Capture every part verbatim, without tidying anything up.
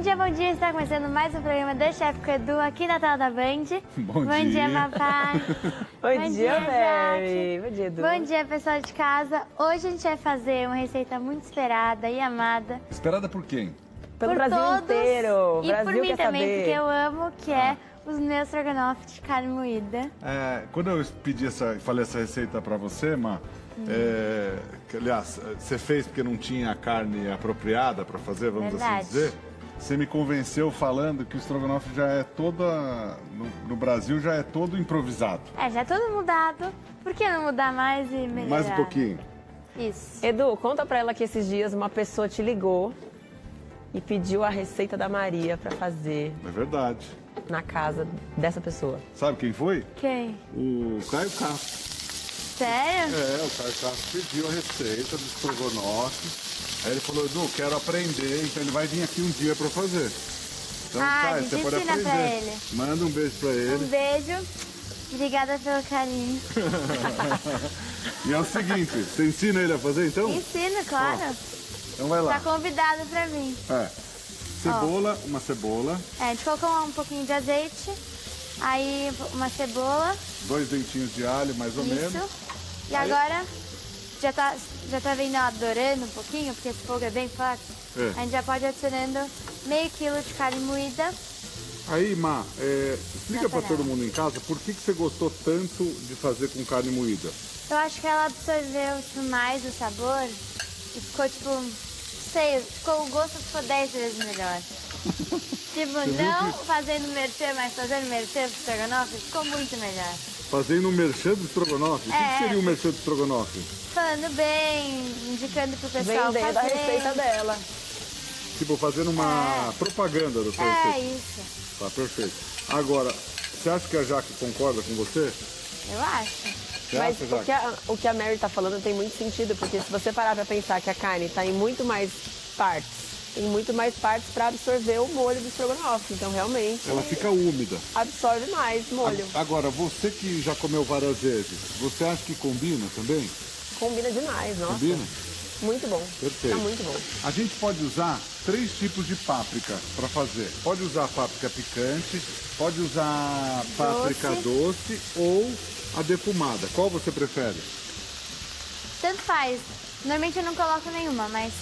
dia, bom dia. Está começando mais um programa do Chefe com Edu aqui na tela da Band. Bom, bom dia, dia papai. bom, bom dia, Mary. Bom dia, Edu. Bom dia, pessoal de casa. Hoje a gente vai fazer uma receita muito esperada e amada. Esperada por quem? Pelo por Brasil todos, inteiro. E Brasil por mim quer também, saber. porque eu amo, que é os meus estrogonofe de carne moída. É, quando eu pedi essa, falei essa receita pra você, Ma, hum. é, que, aliás, você fez porque não tinha carne apropriada pra fazer, vamos Verdade. assim dizer. Você me convenceu falando que o estrogonofe já é toda, no, no Brasil já é todo improvisado. É, já é todo mudado. Por que não mudar mais e melhorar? Mais um pouquinho. Isso. Edu, conta pra ela que esses dias uma pessoa te ligou e pediu a receita da Maria pra fazer. É verdade. Na casa dessa pessoa. Sabe quem foi? Quem? O Caio Castro. Sério? É, o Caio Castro pediu a receita do estrogonofe. Aí ele falou, Edu, quero aprender, então ele vai vir aqui um dia pra fazer. Então, ah, Caio, você pode aprender. Pra ele. Manda um beijo pra ele. Um beijo. Obrigada pelo carinho. E é o seguinte, você ensina ele a fazer, então? Ensino, claro. Ó, então vai lá. Tá convidado pra mim. É. Cebola, Ó. uma cebola. É, a gente colocou um pouquinho de azeite, aí uma cebola. Dois dentinhos de alho, mais ou Isso. menos. E aí... agora, já tá, já tá vendo ela adorando um pouquinho, porque esse fogo é bem forte. É. A gente já pode ir adicionando meio quilo de carne moída. Aí, Ma, é, explica pra todo mundo em casa por que, que você gostou tanto de fazer com carne moída. Eu acho que ela absorveu tipo, mais o sabor e ficou tipo, sei, ficou, o gosto ficou dez vezes melhor. Tipo, não que... fazendo mercê, mas fazendo mercê pro estrogonofe, ficou muito melhor. Fazendo um merchan do estrogonofe? É. O que, que seria um merchan do estrogonofe? Falando bem, indicando pro pessoal Vendendo fazer. a receita dela. Tipo, fazendo uma é. propaganda da sua é, receita. É, isso. Tá, perfeito. Agora, você acha que a Jaque concorda com você? Eu acho. Você Mas acha, o, que a, o que a Mary tá falando tem muito sentido, porque se você parar pra pensar que a carne tá em muito mais partes, tem muito mais partes pra absorver o molho do estrogonofe, então realmente... Ela fica úmida. Absorve mais molho. Agora, você que já comeu várias vezes, você acha que combina também? Combina demais, nossa. Combina? Muito bom. Perfeito. Tá muito bom. A gente pode usar três tipos de páprica para fazer. Pode usar páprica picante, pode usar páprica doce. doce ou a defumada. Qual você prefere? Tanto faz. Normalmente eu não coloco nenhuma, mas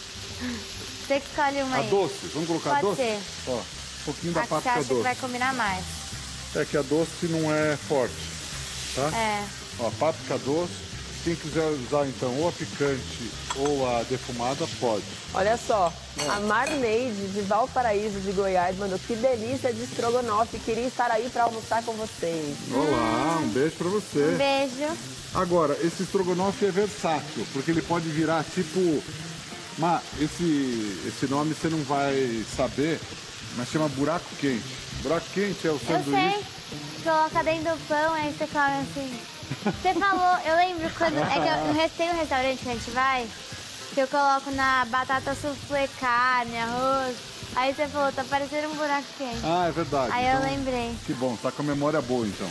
você que escolhe uma a aí. A doce. Vamos colocar pode a doce? Ser. Ó, um pouquinho da a páprica que você acha doce. Que vai combinar mais. É que a doce não é forte, tá? É. Ó, páprica doce. Quem quiser usar, então, ou a picante ou a defumada, pode. Olha só, é. a Marneide, de Valparaíso, de Goiás, mandou que delícia de estrogonofe. Queria estar aí para almoçar com vocês. Olá, um beijo para você. Um beijo. Agora, esse estrogonofe é versátil, porque ele pode virar tipo... Ma, esse, esse nome você não vai saber, mas chama buraco quente. Buraco quente é o sanduíche... Eu sei. Coloca dentro do pão, aí você come assim... Você falou, eu lembro quando. É que eu, no, tem um restaurante que a gente vai, que eu coloco na batata soufflé, carne, arroz. Aí você falou, tá parecendo um buraco quente. Ah, é verdade. Aí então, eu lembrei. Que bom, tá com a memória boa então.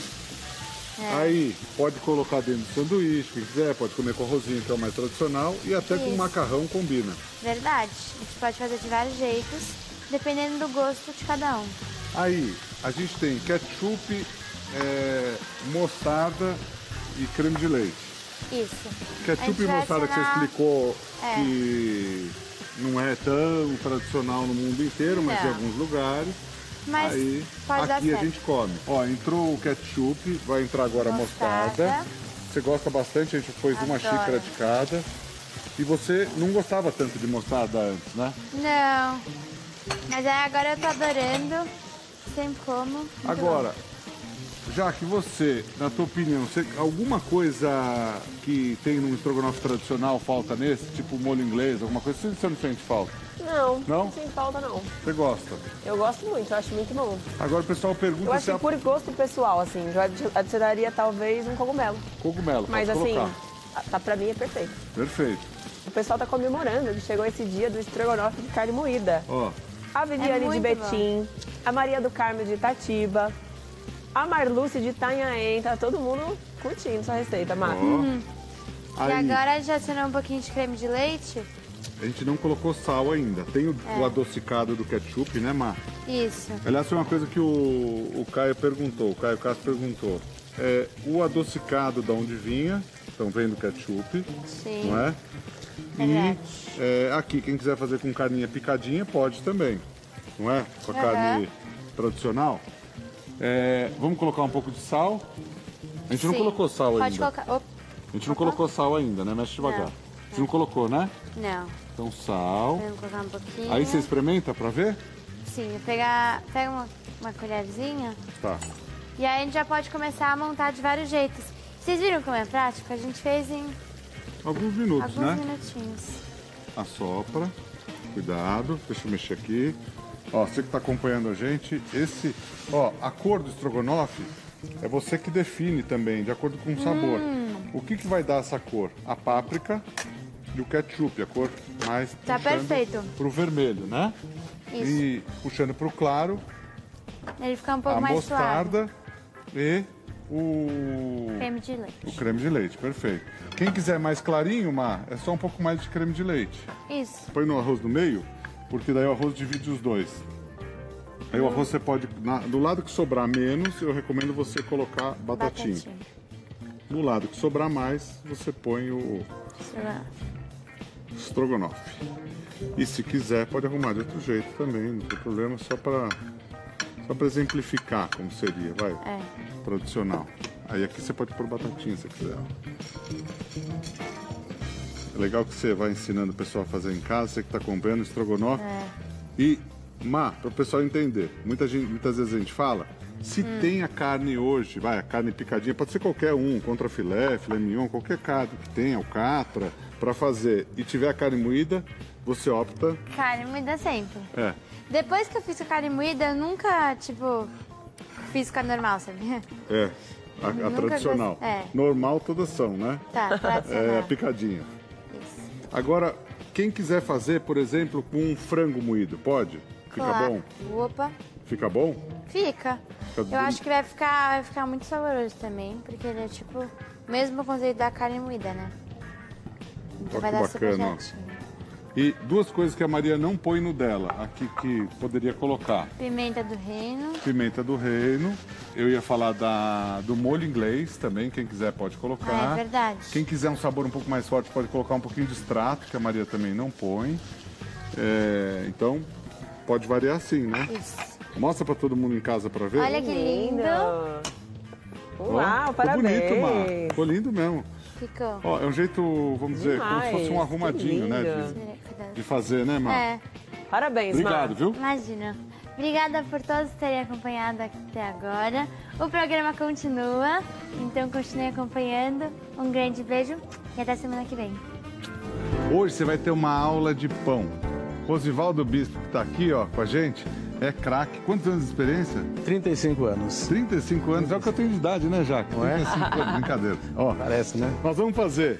É. Aí, pode colocar dentro do sanduíche, quem quiser, pode comer com arrozinho, que é o mais tradicional, e até Isso. com macarrão combina. Verdade. A gente pode fazer de vários jeitos, dependendo do gosto de cada um. Aí, a gente tem ketchup, é, mostarda e creme de leite. Isso. Ketchup e mostarda que você explicou é. que não é tão tradicional no mundo inteiro, mas não. em alguns lugares. Mas aí pode aqui dar a gente come. Ó, entrou o ketchup, vai entrar agora a mostarda. mostarda. Você gosta bastante, a gente pôs Adoro. uma xícara de cada. E você não gostava tanto de mostarda antes, né? Não. Mas aí agora eu tô adorando. Sempre como. Muito agora. Bom. Já que você, na tua opinião, você, alguma coisa que tem num estrogonofe tradicional falta nesse? Tipo molho inglês, alguma coisa? Você não sente falta? Não, não, não sinto falta não. Você gosta? Eu gosto muito, eu acho muito bom. Agora o pessoal pergunta eu acho se... que por gosto pessoal, assim, eu adicionaria talvez um cogumelo. Cogumelo, Mas pode assim, colocar. Tá, pra mim é perfeito. Perfeito. O pessoal tá comemorando que chegou esse dia do estrogonofe de carne moída. Ó. A Viviane é de Betim, bom. a Maria do Carmo de Itatiba, a Marluce de Itanhaém, tá todo mundo curtindo sua receita, Marcos. Uhum. E agora já adicionou um pouquinho de creme de leite. a gente não colocou sal ainda. Tem o, É. o adocicado do ketchup, né, Mar? Isso. Aliás, foi uma coisa que o, o Caio perguntou, o Caio Castro perguntou. É, o adocicado de onde vinha, então vem do ketchup, Sim. não é? Verdade. E é, aqui, quem quiser fazer com carninha picadinha, pode também, não é? Com a Uhum. carne tradicional. É, vamos colocar um pouco de sal. A gente não Sim. colocou sal Pode ainda. colocar. Opa. A gente não colocou sal ainda, né? Mexe devagar. Não. Você não colocou, né? Não. Então sal. Vamos colocar um pouquinho. Aí você experimenta pra ver? Sim, vou pegar. Pega uma, uma colherzinha. Tá. E aí a gente já pode começar a montar de vários jeitos. Vocês viram como é prático? A gente fez em Alguns minutos, alguns né? minutinhos. Assopra. Cuidado. Deixa eu mexer aqui. Ó, você que tá acompanhando a gente, esse... Ó, a cor do estrogonofe é você que define também, de acordo com o sabor. Hum. O que que vai dar essa cor? A páprica e o ketchup, a cor mais Tá puxando perfeito. pro vermelho, né? Isso. E puxando pro claro, Ele fica um pouco a mais suave. mostarda e o... Creme de leite. o creme de leite, perfeito. Quem quiser mais clarinho, Mar, é só um pouco mais de creme de leite. Isso. Põe no arroz no meio, porque daí o arroz divide os dois. Aí o arroz você pode, na- do lado que sobrar menos, eu recomendo você colocar batatinha. Batatinha. No lado que sobrar mais, você põe o Sei lá. estrogonofe. E se quiser, pode arrumar de outro jeito também, não tem problema, só para só para exemplificar como seria, vai. É. Tradicional. Aí aqui você pode pôr batatinha se quiser. É legal que você vai ensinando o pessoal a fazer em casa, você que está comprando estrogonofe. É. E, Má, para o pessoal entender, muita gente, muitas vezes a gente fala, se Hum. tem a carne hoje, vai, a carne picadinha, pode ser qualquer um, contra filé, filé mignon, qualquer carne que tenha, alcatra, para fazer, e tiver a carne moída, você opta, Carne moída sempre. é, Depois que eu fiz com a carne moída, eu nunca, tipo, fiz com a normal, sabia? é, a, a Nunca tradicional. gost- é. Normal todas são, né? Tá, É, a tradicional. picadinha. Isso. Agora, quem quiser fazer, por exemplo, com um frango moído, pode? Fica Claro. bom? Opa, Fica bom? fica. Fica Eu bem- acho que vai ficar, vai ficar muito saboroso também, porque ele é tipo, mesmo o conceito da carne moída, né? Então Ó, vai que dar super bacana, ó. certinho. E duas coisas que a Maria não põe no dela, aqui que poderia colocar. Pimenta do reino. Pimenta do reino. Eu ia falar da, do molho inglês também, quem quiser pode colocar. Ah, é verdade. Quem quiser um sabor um pouco mais forte pode colocar um pouquinho de extrato, que a Maria também não põe. É, então, pode variar assim, né? Isso. Mostra pra todo mundo em casa pra ver. Olha que lindo. Ó, Uau, ficou parabéns. bonito, Mar. Ficou lindo mesmo. Ficou. Ó, é um jeito, vamos dizer, como se fosse um Demais, arrumadinho, que né? lindo. De, de fazer, né, Mar? É, Parabéns, Obrigado, Mar. viu? imagina. Obrigada por todos terem acompanhado até agora. O programa continua, então continue acompanhando. Um grande beijo e até semana que vem. Hoje você vai ter uma aula de pão. Rosivaldo Bispo, que está aqui ó, com a gente, é craque. Quantos anos de experiência? trinta e cinco anos. trinta e cinco anos. É o que eu tenho de idade, né, Jaque? Não é? trinta e cinco anos, brincadeira. Ó, Parece, né? nós vamos fazer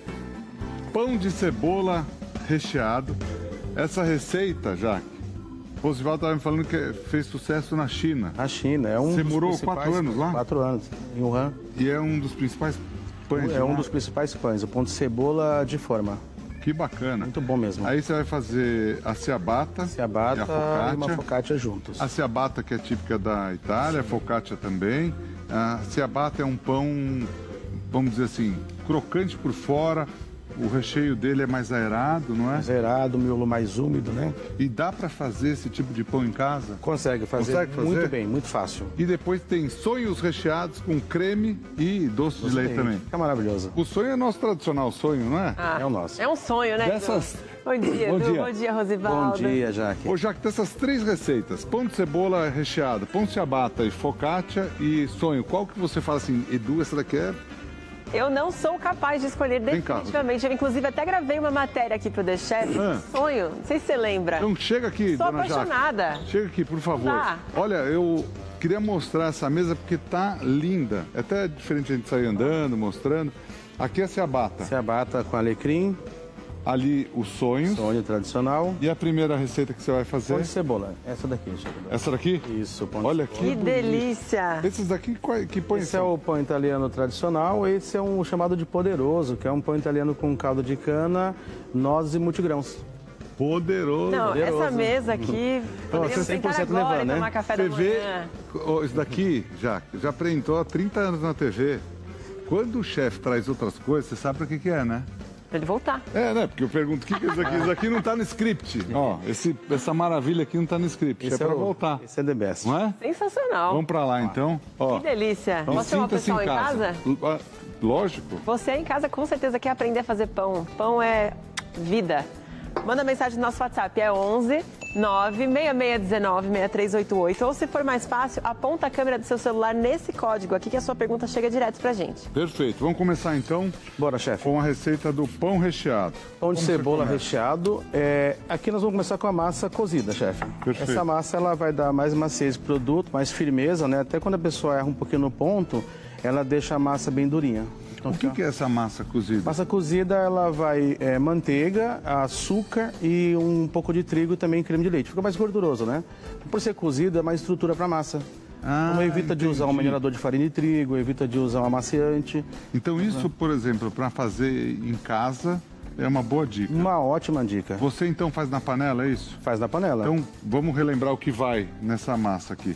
pão de cebola recheado. Essa receita, Jaque, Rosivaldo estava me falando que fez sucesso na China. A China é um Você dos morou principais- quatro anos lá? Quatro anos, em Wuhan. E é um dos principais pães de É um lá. dos principais pães, o pão de cebola de forma. Que bacana. Muito bom mesmo. Aí você vai fazer a ciabatta, Ciabatta e a e uma focaccia. focaccia juntos. A ciabatta, que é típica da Itália, a focaccia também. A ciabatta é um pão, vamos dizer assim, crocante por fora. O recheio dele é mais aerado, não é? Zerado, miolo mais úmido, né? E dá para fazer esse tipo de pão em casa? Consegue fazer, Consegue fazer? muito bem, muito fácil. E depois tem sonhos recheados com creme e doce de leite também. Fica maravilhoso. O sonho é nosso tradicional sonho, não é? Ah, É o nosso. É um sonho, né? Dessas- Bom dia, Bom Edu. dia. Bom dia, Bom Rosivaldo. dia, Jaque. Ô, Jaque, dessas três receitas, pão de cebola recheado, pão de ciabatta e focaccia e sonho, qual que você fala assim, Edu, essa daqui é... Eu não sou capaz de escolher Vem cá. definitivamente. Eu, inclusive, até gravei uma matéria aqui pro The Chef. Ah. Sonho. Não sei se você lembra. Então chega aqui, Sou dona Jaque. apaixonada. Chega aqui, por favor. Tá. Olha, eu queria mostrar essa mesa porque tá linda. É até diferente a gente sair andando, mostrando. Aqui é a ciabatta. Ciabatta com alecrim, Ali os sonhos. sonho tradicional. E a primeira receita que você vai fazer? Pão de cebola. Essa daqui, Jaque. Essa daqui? Isso, pão de Olha cebola. que Que bonito. delícia. Esses daqui, qual- que põe Esse é o pão italiano tradicional, esse é um chamado de poderoso, que é um pão italiano com caldo de cana, nozes e multigrãos. Poderoso. Não, Poderoso. essa mesa aqui, podemos você sentar cem por cento agora levando, e né? tomar café da T V, manhã. ó, isso daqui, já, já apresentou há trinta anos na T V. Quando o chefe traz outras coisas, você sabe para que que é, né? Pra ele voltar. É, né? Porque eu pergunto, o que que é isso aqui? Isso aqui não tá no script. Ó, esse, essa maravilha aqui não tá no script, é pra o- voltar. Esse é the best. Não é? Sensacional. Vamos pra lá, então. Ó, Que delícia. então Você é uma sinta-se pessoa em casa? Ah, Lógico. Você em casa com certeza quer aprender a fazer pão. Pão é vida. Manda mensagem no nosso WhatsApp, é onze nove seis seis um nove seis três oito oito. Ou se for mais fácil, aponta a câmera do seu celular nesse código aqui que a sua pergunta chega direto pra gente. Perfeito. Vamos começar, então, Bora, chefe. com a receita do pão recheado. Pão de Como você cebola começa? recheado. É, aqui nós vamos começar com a massa cozida, chefe. Perfeito. Essa massa ela vai dar mais maciez pro produto, mais firmeza, né? Até quando a pessoa erra um pouquinho no ponto, ela deixa a massa bem durinha. Então, O que, que é essa massa cozida? Massa cozida, ela vai é, manteiga, açúcar e um pouco de trigo e também creme de leite. Fica mais gorduroso, né? Por ser cozida, é mais estrutura para massa. Ah, então evita de usar um entendi. minerador de farinha de trigo, evita de usar um amaciante. Então isso, por exemplo, para fazer em casa, é uma boa dica. Uma ótima dica. Você então faz na panela, é isso? Faz na panela. Então vamos relembrar o que vai nessa massa aqui.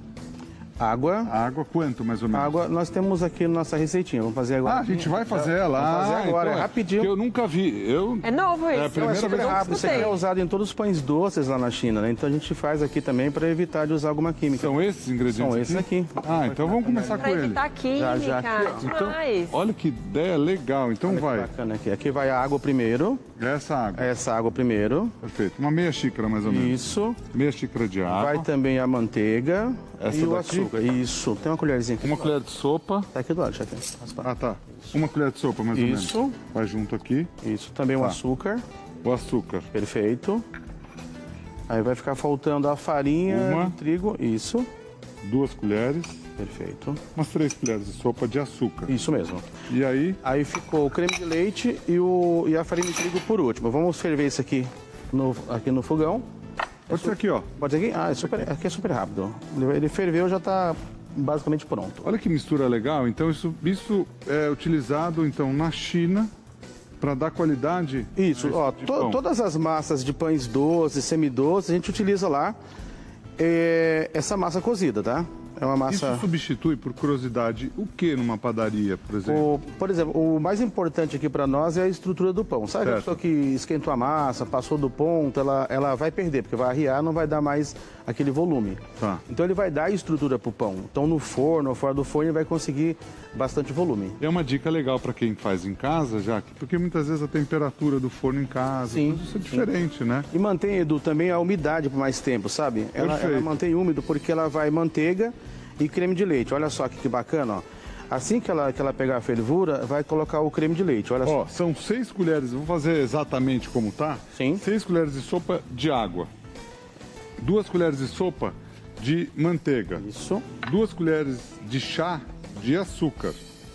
Água. A água quanto, mais ou menos? Água, nós temos aqui nossa receitinha. Vamos fazer agora. Ah, a gente vai fazer ela. Vamos fazer Ah, agora, então é rapidinho. que eu nunca vi. Eu... É novo É a isso. Não, é primeira super vez que eu rápido. Isso aqui é usado em todos os pães doces lá na China, né? Então a gente faz aqui também para evitar de usar alguma química. São esses ingredientes São esses aqui. Ah, então vamos começar Pra com ele. evitar química. Já, já aqui, ó. Então, Demais. olha que ideia legal. Então Olha que vai. bacana aqui. Aqui vai a água primeiro. Essa água. Essa água primeiro. Perfeito. Uma meia xícara, mais ou menos. Isso. Meia xícara de água. Vai também a manteiga Essa e o daqui? açúcar. Isso. Tem uma colherzinha aqui. Uma colher de sopa. Tá aqui do lado, chefe. Raspar. Ah, tá. Uma colher de sopa, mais ou menos. Isso. Vai junto aqui. Isso. Também o Tá. açúcar. O açúcar. Perfeito. Aí vai ficar faltando a farinha Uma. de trigo. Isso. Duas colheres. Perfeito. Umas três colheres de sopa de açúcar. Isso mesmo. E aí, Aí ficou o creme de leite e, o, e a farinha de trigo por último. Vamos ferver isso aqui no, aqui no fogão. pode ser aqui, ó. Pode ser aqui? Ah, é super, aqui é super rápido. Ele, ele ferveu, já está basicamente pronto. Olha que mistura legal. Então, isso, isso é utilizado então na China para dar qualidade. Isso, ó, de to- pão. todas as massas de pães doces, semidoces, a gente utiliza lá é, essa massa cozida, tá? É uma massa... Isso substitui, por curiosidade, o que numa padaria, por exemplo? O, por exemplo, o mais importante aqui para nós é a estrutura do pão. Sabe a Certo. pessoa que esquentou a massa, passou do ponto, ela, ela vai perder, porque vai arriar, não vai dar mais aquele volume. Tá. Então ele vai dar estrutura para o pão. Então no forno ou fora do forno ele vai conseguir bastante volume. É uma dica legal para quem faz em casa, Jaque, porque muitas vezes a temperatura do forno em casa, Sim, tudo isso é diferente, né? E mantém, Edu, também a umidade por mais tempo, sabe? Ela, Perfeito. ela mantém úmido porque ela vai manteiga e creme de leite. Olha só que, que bacana, ó. Assim que ela, que ela pegar a fervura, vai colocar o creme de leite, olha Ó, só. são seis colheres, eu vou fazer exatamente como tá. Sim. Seis colheres de sopa de água. Duas colheres de sopa de manteiga. Isso. Duas colheres de chá de açúcar.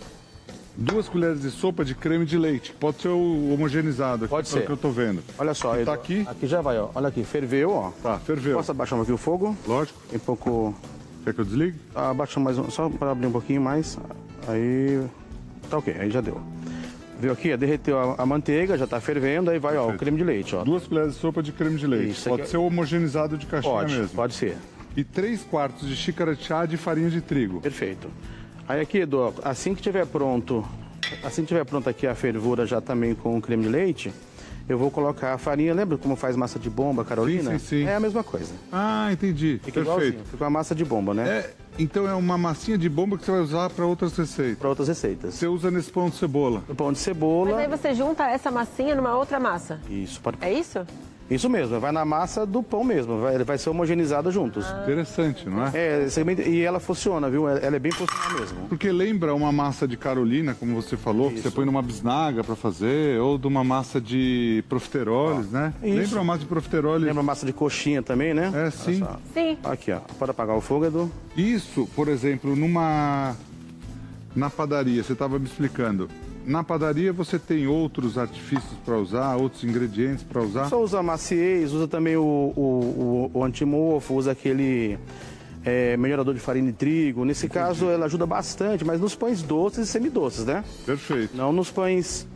Duas colheres de sopa de creme de leite. Pode ser o homogeneizado, aqui, Pode pelo ser. que eu tô vendo. Olha só, E Edu. tá aqui? Aqui já vai, ó. Olha aqui, ferveu, ó. Tá, ferveu. Posso abaixar um pouquinho o fogo? Lógico. Tem pouco... Quer que eu desligue? Abaixa mais um, só para abrir um pouquinho mais. Aí... Tá ok, aí já deu. Viu aqui? Derreteu a, a manteiga, já tá fervendo, aí vai, ó, o Perfeito. creme de leite, ó. Duas colheres de sopa de creme de leite. Isso, pode aqui- ser homogeneizado de caixinha Pode, mesmo. pode ser. E três quartos de xícara de chá de farinha de trigo. Perfeito. Aí aqui, Edu, ó, assim que tiver pronto, assim que tiver pronto aqui a fervura já também com o creme de leite, eu vou colocar a farinha. Lembra como faz massa de bomba, Carolina? Sim, sim, sim. É a mesma coisa. Ah, entendi. Fica Perfeito. igualzinho. Fica uma massa de bomba, né? É, então é uma massinha de bomba que você vai usar para outras receitas. Para outras receitas. Você usa nesse pão de cebola. O pão de Mas cebola. aí você junta essa massinha numa outra massa. Isso, pode... É isso? Isso mesmo, vai na massa do pão mesmo. Vai, ele vai ser homogeneizado juntos. Interessante, não é? É, segmento- e ela funciona, viu? Ela é bem funcional mesmo. Porque lembra uma massa de Carolina, como você falou, que Isso. você põe numa bisnaga para fazer, ou de uma massa de profiteroles, né? isso. Lembra uma massa de profiteroles? Lembra a massa de coxinha também, né? É, sim. Olha só. Sim. Aqui, ó. Pode apagar o fogo, Edu. Isso, por exemplo, numa na padaria, você estava me explicando. Na padaria você tem outros artifícios para usar, outros ingredientes para usar? Só usa maciez, usa também o, o, o, o antimofo, usa aquele é, melhorador de farinha de trigo. Nesse caso, ela ajuda bastante, mas nos pães doces e semidoces, né? Perfeito. Não nos pães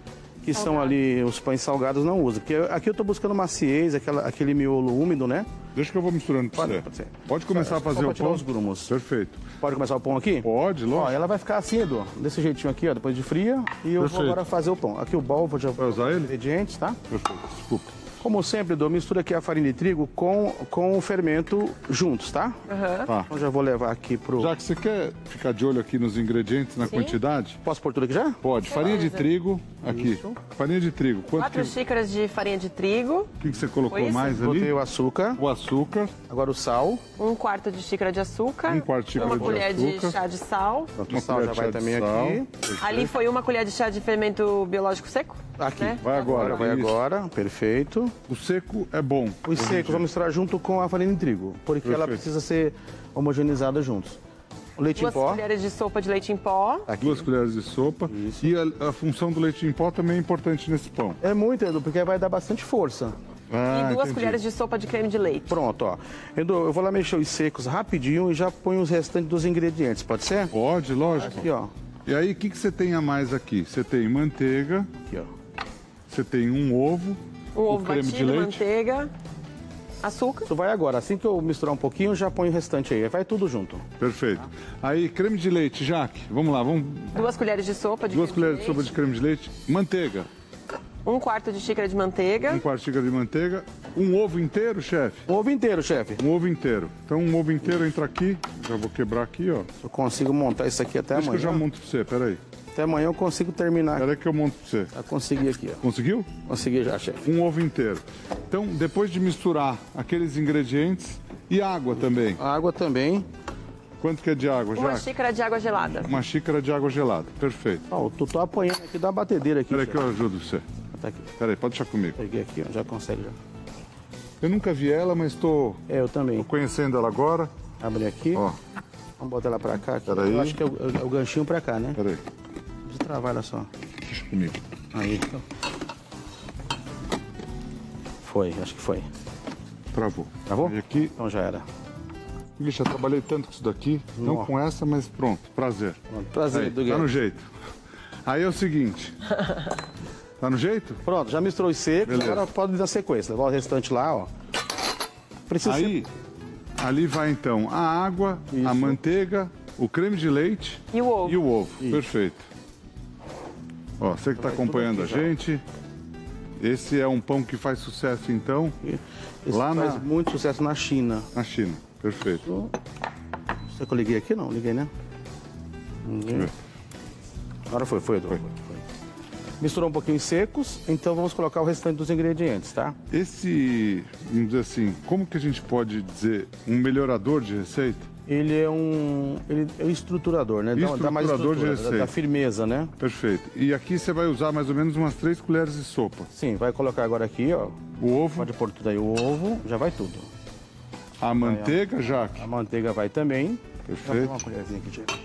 que são ali os pães salgados, não usa. Porque aqui eu tô buscando maciez, aquela, aquele miolo úmido, né? Deixa que eu vou misturando pra Pode, você. pode ser. Pode começar Só- a fazer só pra o tirar pão? os grumos. Perfeito. Pode começar o pão aqui? Pode, Ó, lógico. ela vai ficar assim, Edu, desse jeitinho aqui, ó, depois de fria. E eu Perfeito. vou agora fazer o pão. Aqui o bol, vou já Vai usar ele? ingredientes, tá? Perfeito, desculpa. Como sempre, Edu, mistura aqui a farinha de trigo com, com o fermento juntos, tá? Tá. Então já vou levar aqui pro... Já que você quer ficar de olho aqui nos ingredientes, na quantidade, Posso pôr tudo aqui já? pode. Farinha de trigo, aqui. Isso. Farinha de trigo. Quanto Quatro que, xícaras de farinha de trigo, que, que você colocou Foi isso? mais Botei ali? o açúcar, O açúcar, agora o sal. um quarto de xícara de açúcar, Um quarto de xícara uma de colher açúcar. de chá de sal. Pronto, uma o sal colher já de vai chá de também sal. aqui. Perfeito. Ali foi uma colher de chá de fermento biológico seco. Aqui. né? Vai agora. Agora, vai isso. agora, perfeito. O seco é bom. Os secos vamos misturar junto com a farinha de trigo, porque ela Perfeito. precisa ser homogeneizada juntos. O leite Duas em pó. colheres de sopa de leite em pó. Aqui. Duas colheres de sopa. Isso. E a, a função do leite em pó também é importante nesse pão. É muito, Edu, porque vai dar bastante força. Ah, e duas entendi. colheres de sopa de creme de leite. Pronto, ó. Edu, eu vou lá mexer os secos rapidinho e já ponho os restantes dos ingredientes, pode ser? Pode, lógico. Aqui, ó. E aí, o que, que você tem a mais aqui? Você tem manteiga, Aqui, ó. você tem um ovo, Um ovo o creme de batido, leite. manteiga, açúcar. Isso vai agora. Assim que eu misturar um pouquinho, já ponho o restante aí. Vai tudo junto. Perfeito. Aí, creme de leite, Jaque. Vamos lá, vamos. Duas colheres de sopa de Duas creme colheres de sopa de creme de leite. Manteiga. Um quarto de xícara de manteiga. Um quarto de xícara de manteiga. Um ovo inteiro, chefe. O ovo inteiro, chefe. Um ovo inteiro. Então, um ovo inteiro entra aqui. Já vou quebrar aqui, ó. Eu consigo montar isso aqui até Deixa que eu já amanhã. monto pra você, peraí. Até amanhã eu consigo terminar. Peraí que eu monto pra você. Já consegui aqui, ó. Conseguiu? Consegui já, chefe. Um ovo inteiro. Então, depois de misturar aqueles ingredientes e água também. A água também. Quanto que é de água, Uma Jaque? xícara de água gelada. Uma xícara de água gelada. Perfeito. Ó, eu tô apanhando aqui, dá uma batedeira aqui. Peraí que chefe. eu ajudo você. Tá aqui. Peraí, pode deixar comigo. Peguei aqui, ó. Já consegue já. Eu nunca vi ela, mas estou É, eu também. conhecendo ela agora. Abre aqui. Ó, Vamos botar ela pra cá. Aqui. Peraí. Eu acho que é o, é o ganchinho pra cá, né? peraí. Precisa travar ela só. Deixa comigo. Aí. Foi, acho que foi. Travou. Travou? E aqui, Então já era. Ixi, já trabalhei tanto com isso daqui. Não Nossa. com essa, mas pronto. Prazer. Pronto, prazer, Aí, Edu tá no Guedes. jeito. Aí é o seguinte. Tá no jeito? Pronto, já misturou os secos, Beleza. agora pode dar sequência. Levar o restante lá, ó. Precisa Aí, ali vai então a água, a Isso. manteiga, o creme de leite E o ovo. e o ovo. Isso. Perfeito. Ó, você que está Vai tudo acompanhando aqui a já. gente, esse é um pão que faz sucesso então ser... Esse lá faz na- muito sucesso na China. na China. Perfeito. Será que eu liguei aqui? Não, liguei, né? Liguei. Agora foi, foi, Edu. Foi. foi. Misturou um pouquinho os secos, então vamos colocar o restante dos ingredientes, tá? Esse, vamos dizer assim, como que a gente pode dizer um melhorador de receita? Ele é um, ele é um estruturador, né? Dá, dá mais Estruturador de estrutura, dá, dá receita. firmeza, né? Perfeito. E aqui você vai usar mais ou menos umas três colheres de sopa. Sim, vai colocar agora aqui, ó. O ovo, Pode pôr tudo aí, o ovo, já vai tudo. a manteiga, Jaque. A manteiga vai também. Perfeito. Uma colherzinha aqui, Diego.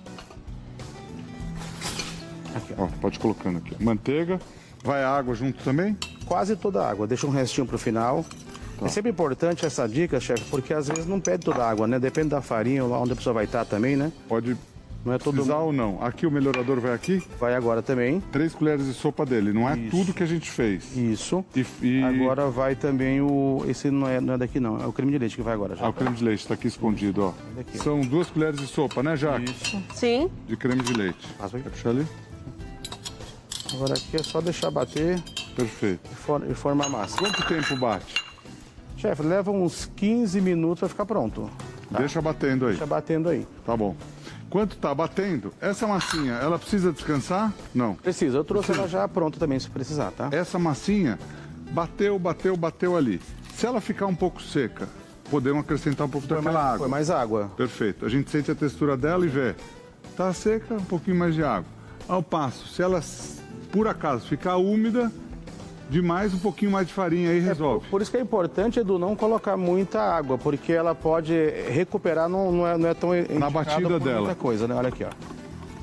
Aqui, ó. Ó, pode ir colocando aqui. Manteiga. Vai a água junto também? Quase toda a água, deixa um restinho pro final. É sempre importante essa dica, chefe, porque às vezes não pede toda a água, né? Depende da farinha, lá onde a pessoa vai estar também, né? Pode Não é todo precisar mundo. ou não. Aqui o melhorador vai aqui. Vai agora também. Três colheres de sopa dele. Não é Isso. tudo que a gente fez. Isso. E, e... Agora vai também o. Esse não é, não é daqui, não. É o creme de leite que vai agora já. Ah, o creme de leite está aqui escondido, ó. Daqui. São duas colheres de sopa, né, Jaque? Isso. Sim. De creme de leite. Passa aqui. Quer puxar ali? Agora aqui é só deixar bater Perfeito. e, for, e formar a massa. Quanto tempo bate? Chefe, leva uns quinze minutos para ficar pronto. Deixa batendo aí. Deixa batendo aí. Tá bom. Enquanto tá batendo, essa massinha, ela precisa descansar? Não. Precisa. Eu trouxe ela já pronta também, se precisar, tá? Essa massinha bateu, bateu, bateu ali. Se ela ficar um pouco seca, podemos acrescentar um pouco Foi daquela mais, água. foi mais água. Perfeito. A gente sente a textura dela e vê. Tá seca, um pouquinho mais de água. Ao passo, se ela, por acaso, ficar úmida demais, um pouquinho mais de farinha aí resolve. Por isso que é importante, Edu, não colocar muita água, porque ela pode recuperar, não, não, é, não é tão indicado batida por dela. muita coisa, né? Olha aqui, ó.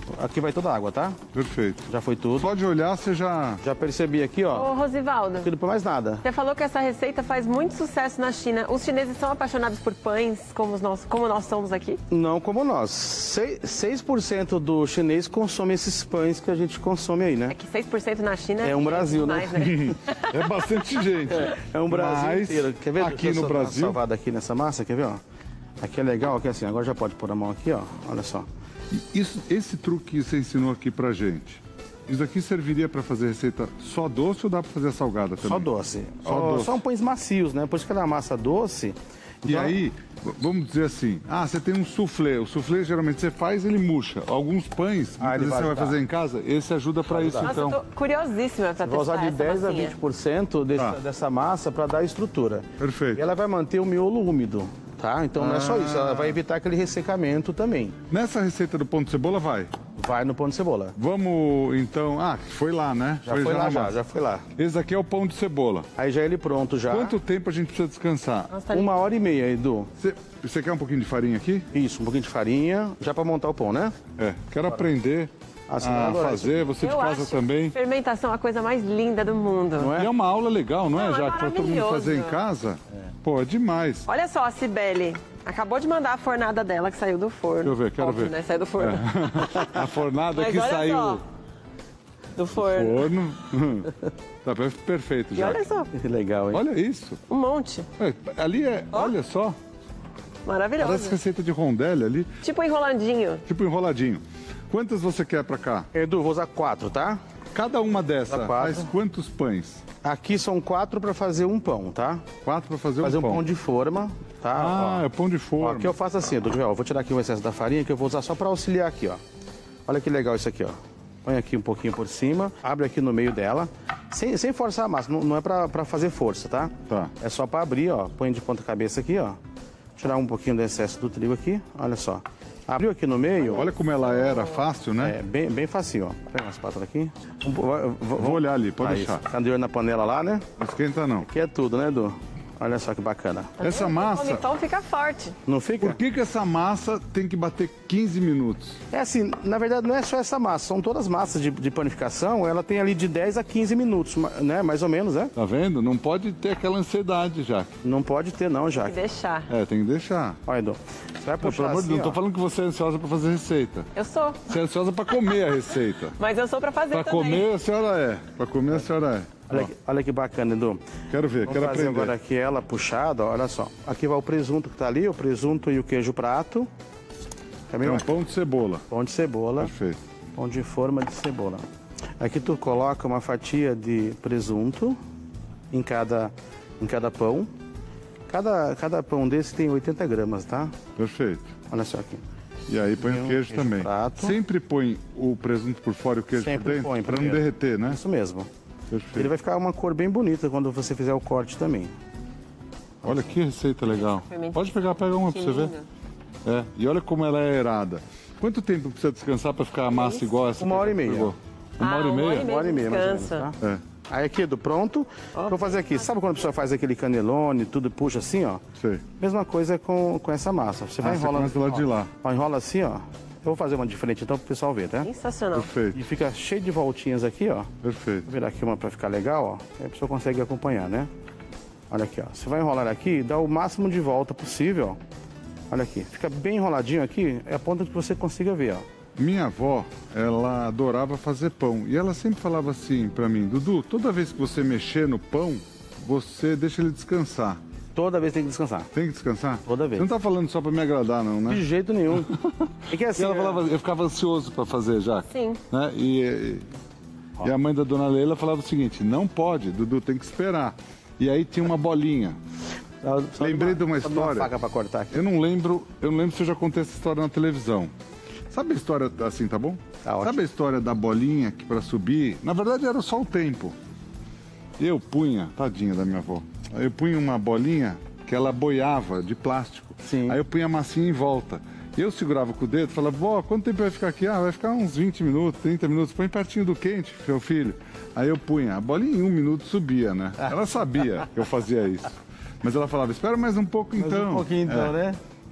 Aqui vai toda a água, tá? Perfeito. Já foi tudo. Só de olhar, você já... Já percebi aqui, ó. Ô, Rosivaldo, Não por mais nada. você falou que essa receita faz muito sucesso na China. Os chineses são apaixonados por pães, como nós, como nós somos aqui? Não como nós. seis por cento do chinês consome esses pães que a gente consome aí, né? É que seis por cento na China É um Brasil, mais, né? né? É bastante gente. É um Brasil Mas, inteiro. Quer ver? aqui Deixa eu no só dar uma Brasil... salvada aqui nessa massa, quer ver, ó? Aqui é legal, aqui é assim, agora já pode pôr a mão aqui, ó. Olha só. Isso, esse truque que você ensinou aqui pra gente, isso aqui serviria para fazer receita só doce ou dá para fazer salgada também? Só doce. Só Ó, doce. São pães macios, né? Por isso que ela é uma massa doce. E Então, aí, v- vamos dizer assim, ah, você tem um soufflé. O soufflé, geralmente, você faz, ele murcha. Alguns pães, Ah, muitas ele vezes vai você vai ajudar. fazer em casa, esse ajuda para isso, Nossa, então. eu tô curiosíssima pra Vou usar testar de essa dez a massinha. vinte por cento desse, Tá. dessa massa para dar estrutura. Perfeito. E ela vai manter o miolo úmido, tá? Então não é só Ah. isso, ela vai evitar aquele ressecamento também. Nessa receita do pão de cebola, vai. Vai no pão de cebola. Vamos, então... Ah, foi lá, né? Já foi, lá, na já, massa. já foi lá. Esse aqui é o pão de cebola. Aí já é ele pronto já. Quanto tempo a gente precisa descansar? Nossa, tá Uma hora e meia, Edu. Você, você quer um pouquinho de farinha aqui? Isso, um pouquinho de farinha, já para montar o pão, né? É, quero aprender Assim, a agora, fazer, você de Eu casa acho também. fermentação a coisa mais linda do mundo. Não é? E é uma aula legal, não é, Não, é já que para todo mundo maravilhoso. fazer em casa? Pô, é demais. Olha só, a Cibele acabou de mandar a fornada dela que saiu do forno. Deixa eu ver, quero Óbvio, ver. Né? Saiu do forno. A fornada Mas que olha saiu só, do forno. forno. Tá per- perfeito E já. olha só, Que legal, hein? Olha isso. um monte. É, ali é, olha só, Maravilhoso. parece receita de rondelli ali, Tipo enroladinho. tipo enroladinho. Quantas você quer pra cá? Edu, vou usar quatro, tá? Cada uma dessa Dá quatro. faz quantos pães? Aqui são quatro para fazer um pão, tá? Quatro pra fazer, Fazer um um pão. pão de forma, tá? Ah, Ó. é pão de Ó, forma. aqui eu faço assim, Edu, ó, vou tirar aqui o excesso da farinha que eu vou usar só para auxiliar aqui, ó. Olha que legal isso aqui, ó. Põe aqui um pouquinho por cima, abre aqui no meio dela, sem, sem forçar a massa, não, não é para fazer força, tá? Tá. É só para abrir, ó. Põe de ponta cabeça aqui, ó. Tirar um pouquinho do excesso do trigo aqui, olha só. Abriu aqui no meio, Olha como ela era fácil, né? é bem, bem facinho, ó. Pega uma espátula aqui. Um po- vai- vou- Vou olhar ali, pode Aí, deixar. fica de olho na panela lá, né? Não esquenta não. Aqui é tudo, né, Edu? Olha só que bacana. Essa O massa, pão fica forte. Não fica? por que que essa massa tem que bater quinze minutos? É assim, na verdade não é só essa massa, são todas as massas de, de panificação, ela tem ali de dez a quinze minutos, ma- né? Mais ou menos, né? Tá vendo? Não pode ter aquela ansiedade já. Não pode ter não, E Jaque. deixar. É, tem que deixar. Olha, Edu, você vai Pelo puxar amor de assim, Deus, não tô ó. falando que você é ansiosa pra fazer receita. Eu sou. Você é ansiosa pra comer a receita. Mas eu sou pra fazer Pra também. comer a senhora é. Pra comer a senhora é. Olha, que- olha que bacana, Edu. Quero ver, Vamos quero fazer aprender. agora aqui ela puxada, ó, olha só. Aqui vai o presunto que tá ali, o presunto e o queijo prato. Também É um vai. pão de cebola. Pão de cebola, Perfeito. pão de forma de cebola. Aqui tu coloca uma fatia de presunto em cada, em cada pão. Cada, cada pão desse tem oitenta gramas, tá? Perfeito. Olha só aqui. E aí põe Tem o um queijo queijo também. prato. Sempre põe o presunto por fora e o queijo por Sempre dentro? põe pra não primeiro. derreter, né? Isso mesmo. Ele Perfeito. vai ficar uma cor bem bonita quando você fizer o corte também. Olha que receita legal. Pode pegar, pega uma pra você ver. É, e olha como ela é aerada. Quanto tempo precisa descansar pra ficar a massa igual essa? Uma que hora e você meia. pegou? Uma Ah, hora e uma meia? hora e Uma hora e meia, mais ou menos, Descansa. tá? É, Aí aqui, do pronto, vou fazer aqui. Sabe quando a pessoa faz aquele canelone, tudo puxa assim, ó? sei. Mesma coisa com, com essa massa. Você vai Ah, você enrolando. começa do lado ó. de lá. Ó, enrola assim, ó. Eu vou fazer uma diferente então pro pessoal ver, tá? Sensacional. Perfeito, E fica cheio de voltinhas aqui, ó. perfeito. Vou virar aqui uma pra ficar legal, ó. Aí a pessoa consegue acompanhar, né? Olha aqui, ó. Você vai enrolar aqui e dá o máximo de volta possível, ó. Olha aqui. Fica bem enroladinho aqui, é a ponta que você consiga ver, ó. Minha avó, ela adorava fazer pão. E ela sempre falava assim pra mim, Dudu, toda vez que você mexer no pão, você deixa ele descansar. Toda vez tem que descansar. Tem que descansar? Toda vez. Você não tá falando só pra me agradar, não, né? De jeito nenhum. É que E assim, ela é- falava, eu ficava ansioso pra fazer já. Sim. Né? E, e, e a mãe da dona Leila falava o seguinte, não pode, Dudu, tem que esperar. E aí tinha uma bolinha. Só Lembrei de uma só história. faca pra cortar aqui. Eu não lembro, eu não lembro se eu já contei essa história na televisão. Sabe a história assim, tá bom? Tá ótimo. Sabe a história da bolinha que para subir, na verdade era só o tempo. Eu punha, tadinha da minha avó. Eu punha uma bolinha que ela boiava de plástico. Sim. Aí eu punha a massinha em volta. Eu segurava com o dedo e falava, vó, quanto tempo vai ficar aqui? Ah, vai ficar uns vinte minutos, trinta minutos. Põe pertinho do quente, meu filho. Aí eu punha. A bolinha em um minuto subia, né? Ela sabia que eu fazia isso. Mas ela falava, espera mais um pouco Mais então. um pouquinho então, É. né?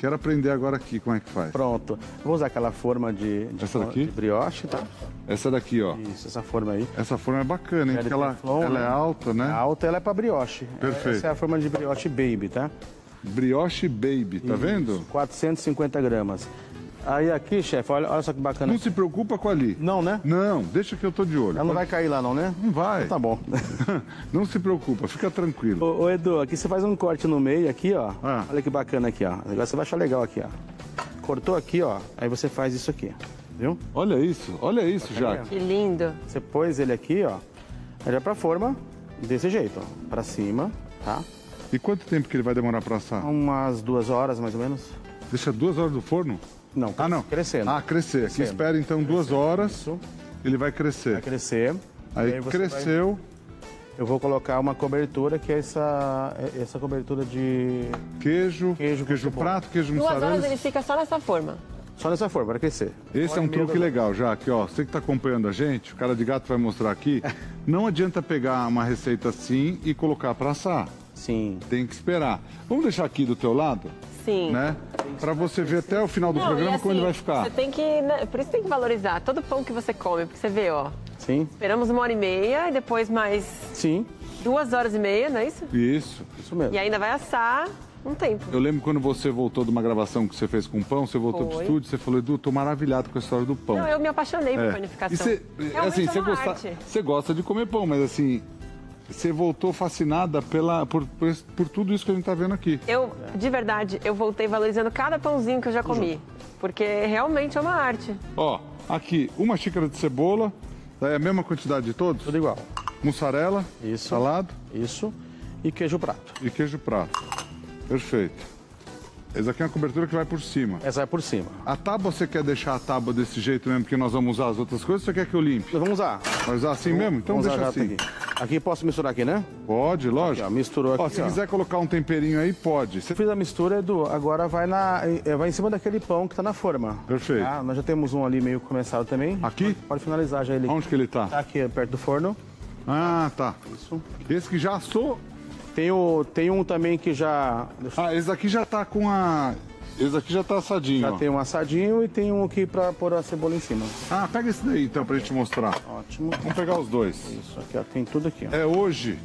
Quero aprender agora aqui como é que faz. Pronto. Vou usar aquela forma de, de, Essa daqui? de brioche, tá? Essa daqui, ó. Isso, essa forma aí. Essa forma é bacana, hein? É de Porque ela, teflon, ela né? é alta, né? A alta, ela é pra brioche. Perfeito. Essa é a forma de brioche baby, tá? Brioche Baby, tá vendo? quatrocentos e cinquenta gramas. Aí aqui, chefe, olha, olha só que bacana. Não se preocupa com ali. Não, né? Não, deixa que eu tô de olho. Ela não vai cair lá, não, né? Não vai. Então tá bom. Não se preocupa, fica tranquilo. Ô, ô, Edu, aqui você faz um corte no meio aqui, ó. Ah. Olha que bacana aqui, ó. Agora você vai achar legal aqui, ó. Cortou aqui, ó. Aí você faz isso aqui, viu? Olha isso, olha isso, Jaque. Que lindo. Você pôs ele aqui, ó. Aí já pra forma, desse jeito, ó. Pra cima, tá? E quanto tempo que ele vai demorar pra assar? Umas duas horas, mais ou menos. Deixa duas horas no forno? Não, Ah, não. crescendo. Ah, crescer. Aqui Crescendo. espera então duas horas, Isso. ele vai crescer. Vai crescer. Aí, E você cresceu, vai- Eu vou colocar uma cobertura, que é essa, é essa cobertura de... queijo, Queijo queijo, com cebola. prato, queijo Duas horas mussarela. ele fica só nessa forma. Só nessa forma, vai crescer. Esse é um truque legal, Jaque, ó. Você que tá acompanhando a gente, o cara de gato vai mostrar aqui. Não adianta pegar uma receita assim e colocar pra assar. Sim. Tem que esperar. Vamos deixar aqui do teu lado, Sim. né? Pra você ver até o final do Não, programa e como ele vai assim, ficar. Você tem que, né, por isso tem que valorizar todo pão que você come, porque você vê, ó. Sim. Esperamos uma hora e meia e depois mais Sim. duas horas e meia, não é isso? Isso. Isso mesmo. E ainda vai assar um tempo. Eu lembro quando você voltou de uma gravação que você fez com pão, você voltou pro Foi. estúdio, você falou, Edu, tô maravilhado com a história do pão. Não, eu me apaixonei por É. panificação. E você, Realmente assim, é você, uma gosta, arte. você gosta de comer pão, mas assim, você voltou fascinada pela, por, por, esse- por tudo isso que a gente tá vendo aqui. Eu, de verdade, eu voltei valorizando cada pãozinho que eu já comi. Porque realmente é uma arte. Ó, aqui, uma xícara de cebola, é a mesma quantidade de todos? Tudo igual. Mussarela, Isso. salado Isso. E queijo prato. e queijo prato. Perfeito. Essa aqui é uma cobertura que vai por cima. Essa é por cima. A tábua, você quer deixar a tábua desse jeito mesmo, porque nós vamos usar as outras coisas, ou você quer que eu limpe? Nós vamos usar. Vai usar assim mesmo? Então vamos deixa usar assim. Aqui. aqui posso misturar aqui, né? Pode, lógico. Aqui, ó, misturou Ó, aqui, se ó. quiser colocar um temperinho aí, pode. Você- Eu fiz a mistura, Edu. Agora vai, na, eh, vai em cima daquele pão que tá na forma. Perfeito. Tá? Nós já temos um ali meio começado também. Aqui? Pode, pode finalizar já ele. Onde que ele tá? Tá aqui perto do forno. Ah, tá. Isso. Esse que já assou. Tem, o, tem um também que já... deixa eu- Ah, esse aqui já tá com a... Esse aqui já tá assadinho, Já ó. tem um assadinho e tem um aqui pra pôr a cebola em cima. Ah, pega esse daí então pra gente mostrar. Ótimo. Vamos pegar os dois. Isso aqui, ó, tem tudo aqui, ó. É hoje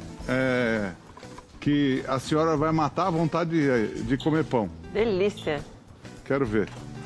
é, que a senhora vai matar a vontade de, de comer pão. Delícia. Quero ver.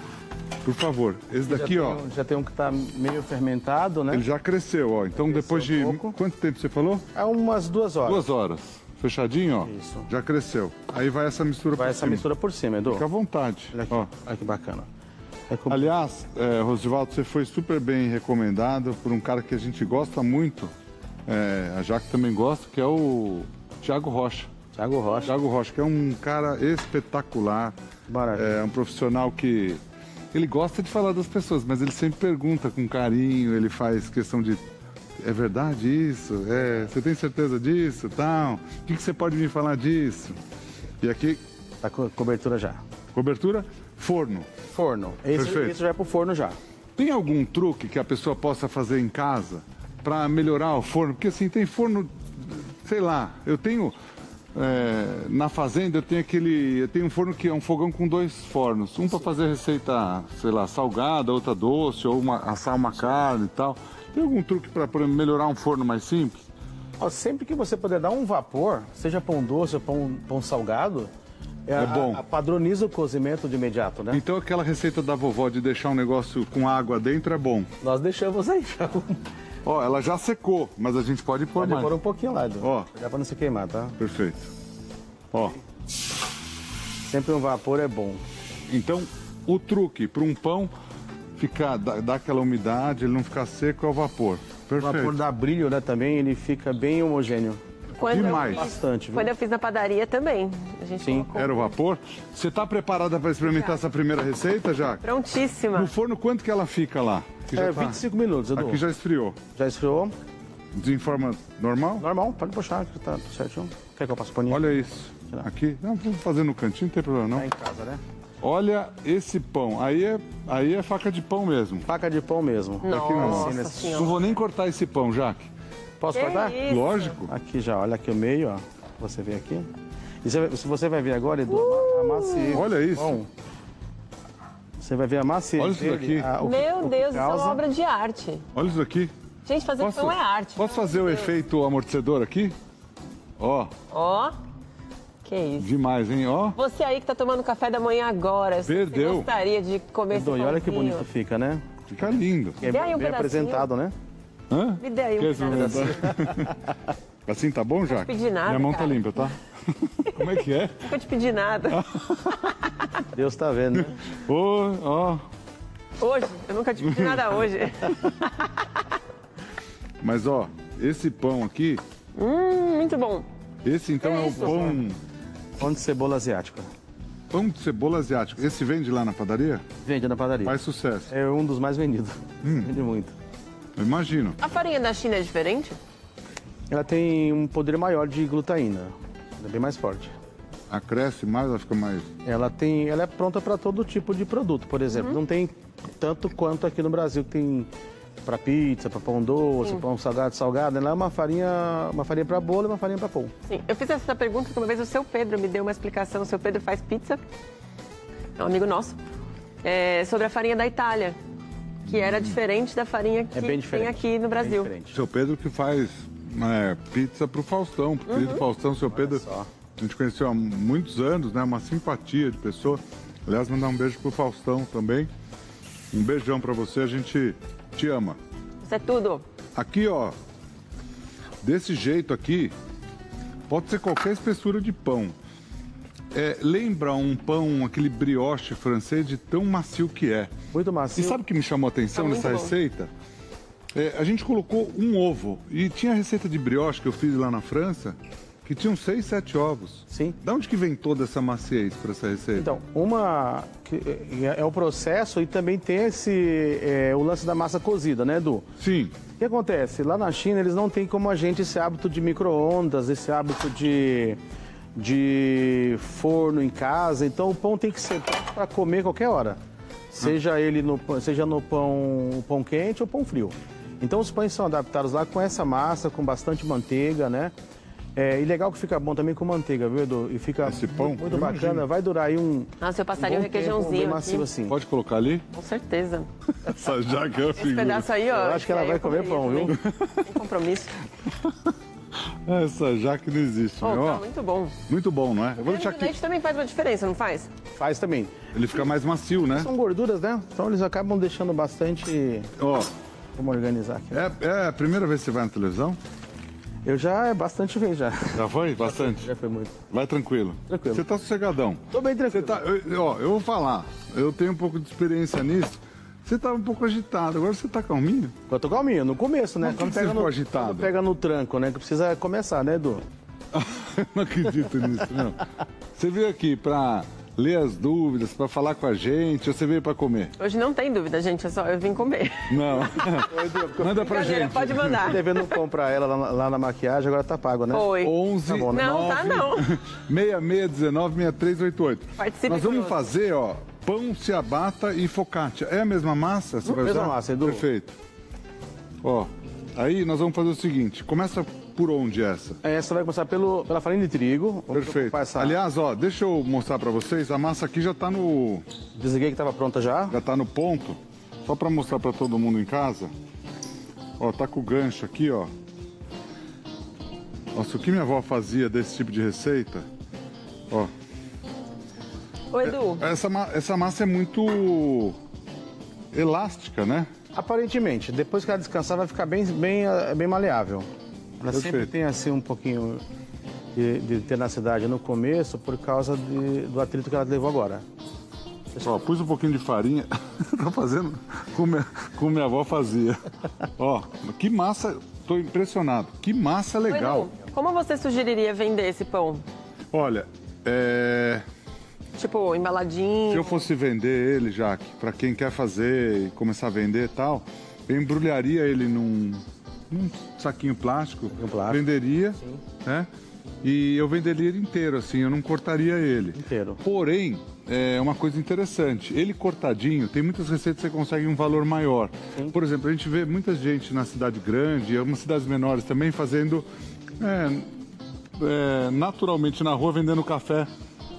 Por favor, esse Já daqui, tem ó, um- já tem um que tá meio fermentado, né? ele já cresceu, ó. Então depois de... um pouco. Quanto tempo você falou? É umas duas horas. Duas horas. Fechadinho, ó. Isso. Já cresceu. Aí vai essa mistura Vai por essa cima. mistura por cima, Edu. Fica à vontade. Olha aqui, Ó. olha que bacana. É com- Aliás, é, Rosivaldo, você foi super bem recomendado por um cara que a gente gosta muito, é, a Jaque também gosta, que é o Thiago Rocha. Thiago Rocha. Thiago Rocha, que é um cara espetacular, Maravilha. é um profissional que ele gosta de falar das pessoas, mas ele sempre pergunta com carinho, ele faz questão de é verdade isso? É, você tem certeza disso? Tal? O que, que você pode me falar disso? E aqui, Tá com cobertura já. cobertura, forno. Forno. Esse, Perfeito. esse já é pro forno já. Tem algum truque que a pessoa possa fazer em casa para melhorar o forno? Porque assim, tem forno, sei lá, eu tenho é, na fazenda eu tenho aquele, eu tenho um forno que é um fogão com dois fornos, um para fazer receita, sei lá, salgada, outra doce, ou uma, assar uma carne e tal. Tem algum truque para melhorar um forno mais simples? Ó, sempre que você puder dar um vapor, seja pão doce ou pão, pão salgado, é, a- bom. a- padroniza o cozimento de imediato, né? Então aquela receita da vovó de deixar um negócio com água dentro é bom. Nós deixamos aí já. Ó, ela já secou, mas a gente pode pôr Pode mais. pôr um pouquinho lá, Edu. Ó. Já pra não se queimar, tá? Perfeito. Ó. Sempre um vapor é bom. Então, o truque para um pão ficar, dar, dar aquela umidade, ele não ficar seco é o vapor. O Perfeito. vapor dá brilho, né, também, ele fica bem homogêneo. Quando Demais. Eu fiz, Bastante, viu? quando eu fiz na padaria também. A gente Sim. colocou. Era o vapor. Você está preparada para experimentar essa primeira receita, Jaque? Prontíssima. No forno, quanto que ela fica lá? Que É, tá- vinte e cinco minutos, Edu. Aqui já esfriou. Já esfriou? De forma normal? Normal, pode puxar, que tá tudo certinho. Quer que eu passe o paninho? Olha isso. Aqui. Não, vamos fazer no cantinho, não tem problema não. Tá em casa, né? Olha esse pão. Aí é, aí é faca de pão mesmo. Faca de pão mesmo. Aqui não. Nossa nesse- senhora. Não vou nem cortar esse pão, Jaque. Posso Que cortar? isso? Lógico. Aqui já, olha aqui o meio, ó. Você vê aqui. E você- se você vai ver agora, Edu, uh! amasse. Olha isso. Bom, Você vai ver a massa. Olha isso daqui. A, o, Meu o Deus, isso é uma obra de arte. Olha isso aqui. Gente, fazer posso, pão é arte. Posso fazer o Deus. efeito amortecedor aqui? Ó. Ó. Que isso. Demais, hein? Ó. Você aí que tá tomando café da manhã agora. Perdeu. Você gostaria de comer esse pãozinho? Olha que bonito fica, né? Fica lindo. É bem, um bem apresentado, né? Hã? Me dê aí um pedacinho. Assim tá bom, Jaque? Não te pedi nada, Minha mão cara. tá limpa, tá? Como é que é? Nunca te pedi nada. Deus tá vendo, né? Ô, ó. Hoje? Eu nunca te pedi nada hoje. Mas, ó, esse pão aqui... Hum, muito bom. Esse, então, que é, é o isso? pão... Pão de cebola asiática. Pão de cebola asiático. Esse vende lá na padaria? Vende na padaria. Faz sucesso. É um dos mais vendidos. Hum. Vende muito. Eu imagino. A farinha da China é diferente? Ela tem um poder maior de glutaína. Ela é bem mais forte. Ela cresce mais, ela fica mais... Ela, tem, ela é pronta para todo tipo de produto, por exemplo. Uhum. Não tem tanto quanto aqui no Brasil, que tem para pizza, para pão doce, Sim. pão salgado, salgado. Ela é uma farinha, uma farinha para bolo e uma farinha para pão. Sim, eu fiz essa pergunta porque uma vez o seu Pedro me deu uma explicação. O seu Pedro faz pizza, é um amigo nosso, é, sobre a farinha da Itália, que era diferente da farinha que é bem tem aqui no Brasil. Seu Pedro que faz é, pizza pro Faustão, pro querido uhum. Faustão. Seu Pedro, a gente conheceu há muitos anos, né? Uma simpatia de pessoa. Aliás, mandar um beijo pro Faustão também. Um beijão pra você, a gente te ama. Isso é tudo. Aqui, ó, desse jeito aqui, pode ser qualquer espessura de pão. É, lembra um pão, aquele brioche francês, de tão macio que é. Muito macio. E sabe o que me chamou a atenção tá nessa bom. receita? É, a gente colocou um ovo. E tinha a receita de brioche que eu fiz lá na França, que tinham seis, sete ovos. Sim. Da onde que vem toda essa maciez para essa receita? Então, uma que é, é o processo e também tem esse é, o lance da massa cozida, né, Edu? Sim. O que acontece? Lá na China eles não têm como a gente esse hábito de micro-ondas, esse hábito de, de forno em casa. Então o pão tem que ser para comer qualquer hora. Seja ele no, seja no pão, pão quente ou pão frio. Então os pães são adaptados lá com essa massa, com bastante manteiga, né? É, e legal que fica bom também com manteiga, viu, Edu? E fica Esse pão, muito, muito bacana. Imagino. Vai durar aí um. Nossa, eu passaria um, um requeijãozinho bem macio aqui. Assim. Pode colocar ali? Com certeza. Essa jaca é a figura. Esse pedaço aí, ó. Eu acho que ela vai comer pão, também. viu? Sem compromisso. Essa jaca não existe, Oh, meu. tá muito bom. Muito bom, não é? Eu vou O deixar de aqui. leite também faz uma diferença, não faz? Faz também. Ele fica mais macio, né? São gorduras, né? Então eles acabam deixando bastante. Ó, Vamos organizar aqui. é, é a primeira vez que você vai na televisão? Eu já é bastante vez já. Já foi? Bastante? Já foi muito. Vai tranquilo. Tranquilo. Você tá sossegadão. Tô bem tranquilo. Você tá, eu, ó, eu vou falar. Eu tenho um pouco de experiência nisso. Você tá um pouco agitado. Agora você tá calminho? Eu tô calminho, no começo, né? Mas por que você no, ficou agitado? quando pega no tranco, né? Que precisa começar, né, Edu? Eu não acredito nisso, não. Você veio aqui pra ler as dúvidas, pra falar com a gente, ou você veio pra comer? Hoje não tem dúvida, gente. É só eu vim comer. Não. Manda pra Brincadeira, gente. pode mandar. Devendo um pão pra ela lá, lá na maquiagem, agora tá pago, né? Oi. onze, Tá bom, né? Não, tá não. seis seis um nove, seis três oito oito. Participe Nós vamos conosco. fazer, ó, pão, ciabatta e focaccia. É a mesma massa? Você vai Mesma usar? massa, Edu. Perfeito. Ó, aí nós vamos fazer o seguinte. Começa por onde essa? Essa vai começar pelo, pela farinha de trigo. Vamos Perfeito. Passar. Aliás, ó, deixa eu mostrar pra vocês. A massa aqui já tá no... Desliguei que tava pronta já. Já tá no ponto. Só pra mostrar pra todo mundo em casa. Ó, tá com o gancho aqui, ó. Nossa, o que minha avó fazia desse tipo de receita? Ó. Ô, Edu. Essa, ma- essa massa é muito elástica, né? Aparentemente, depois que ela descansar, vai ficar bem, bem, eh, bem maleável. Ela Perfeito. sempre tem assim um pouquinho de, de tenacidade no começo por causa de, do atrito que ela levou agora. Ó, pus um pouquinho de farinha. Tô fazendo como minha, como minha avó fazia. Ó, que massa. Tô impressionado. Que massa Ô, legal. Edu, como você sugeriria vender esse pão? Olha, é... Tipo, embaladinho? se eu fosse vender ele, Jaque, pra quem quer fazer e começar a vender e tal, eu embrulharia ele num, num saquinho plástico, Um plástico. venderia, né? E eu venderia ele inteiro, assim, eu não cortaria ele. Inteiro. Porém, é uma coisa interessante, ele cortadinho, tem muitas receitas que você consegue um valor maior. Sim. Por exemplo, a gente vê muita gente na cidade grande, e algumas cidades menores também, fazendo é, é, naturalmente na rua, vendendo café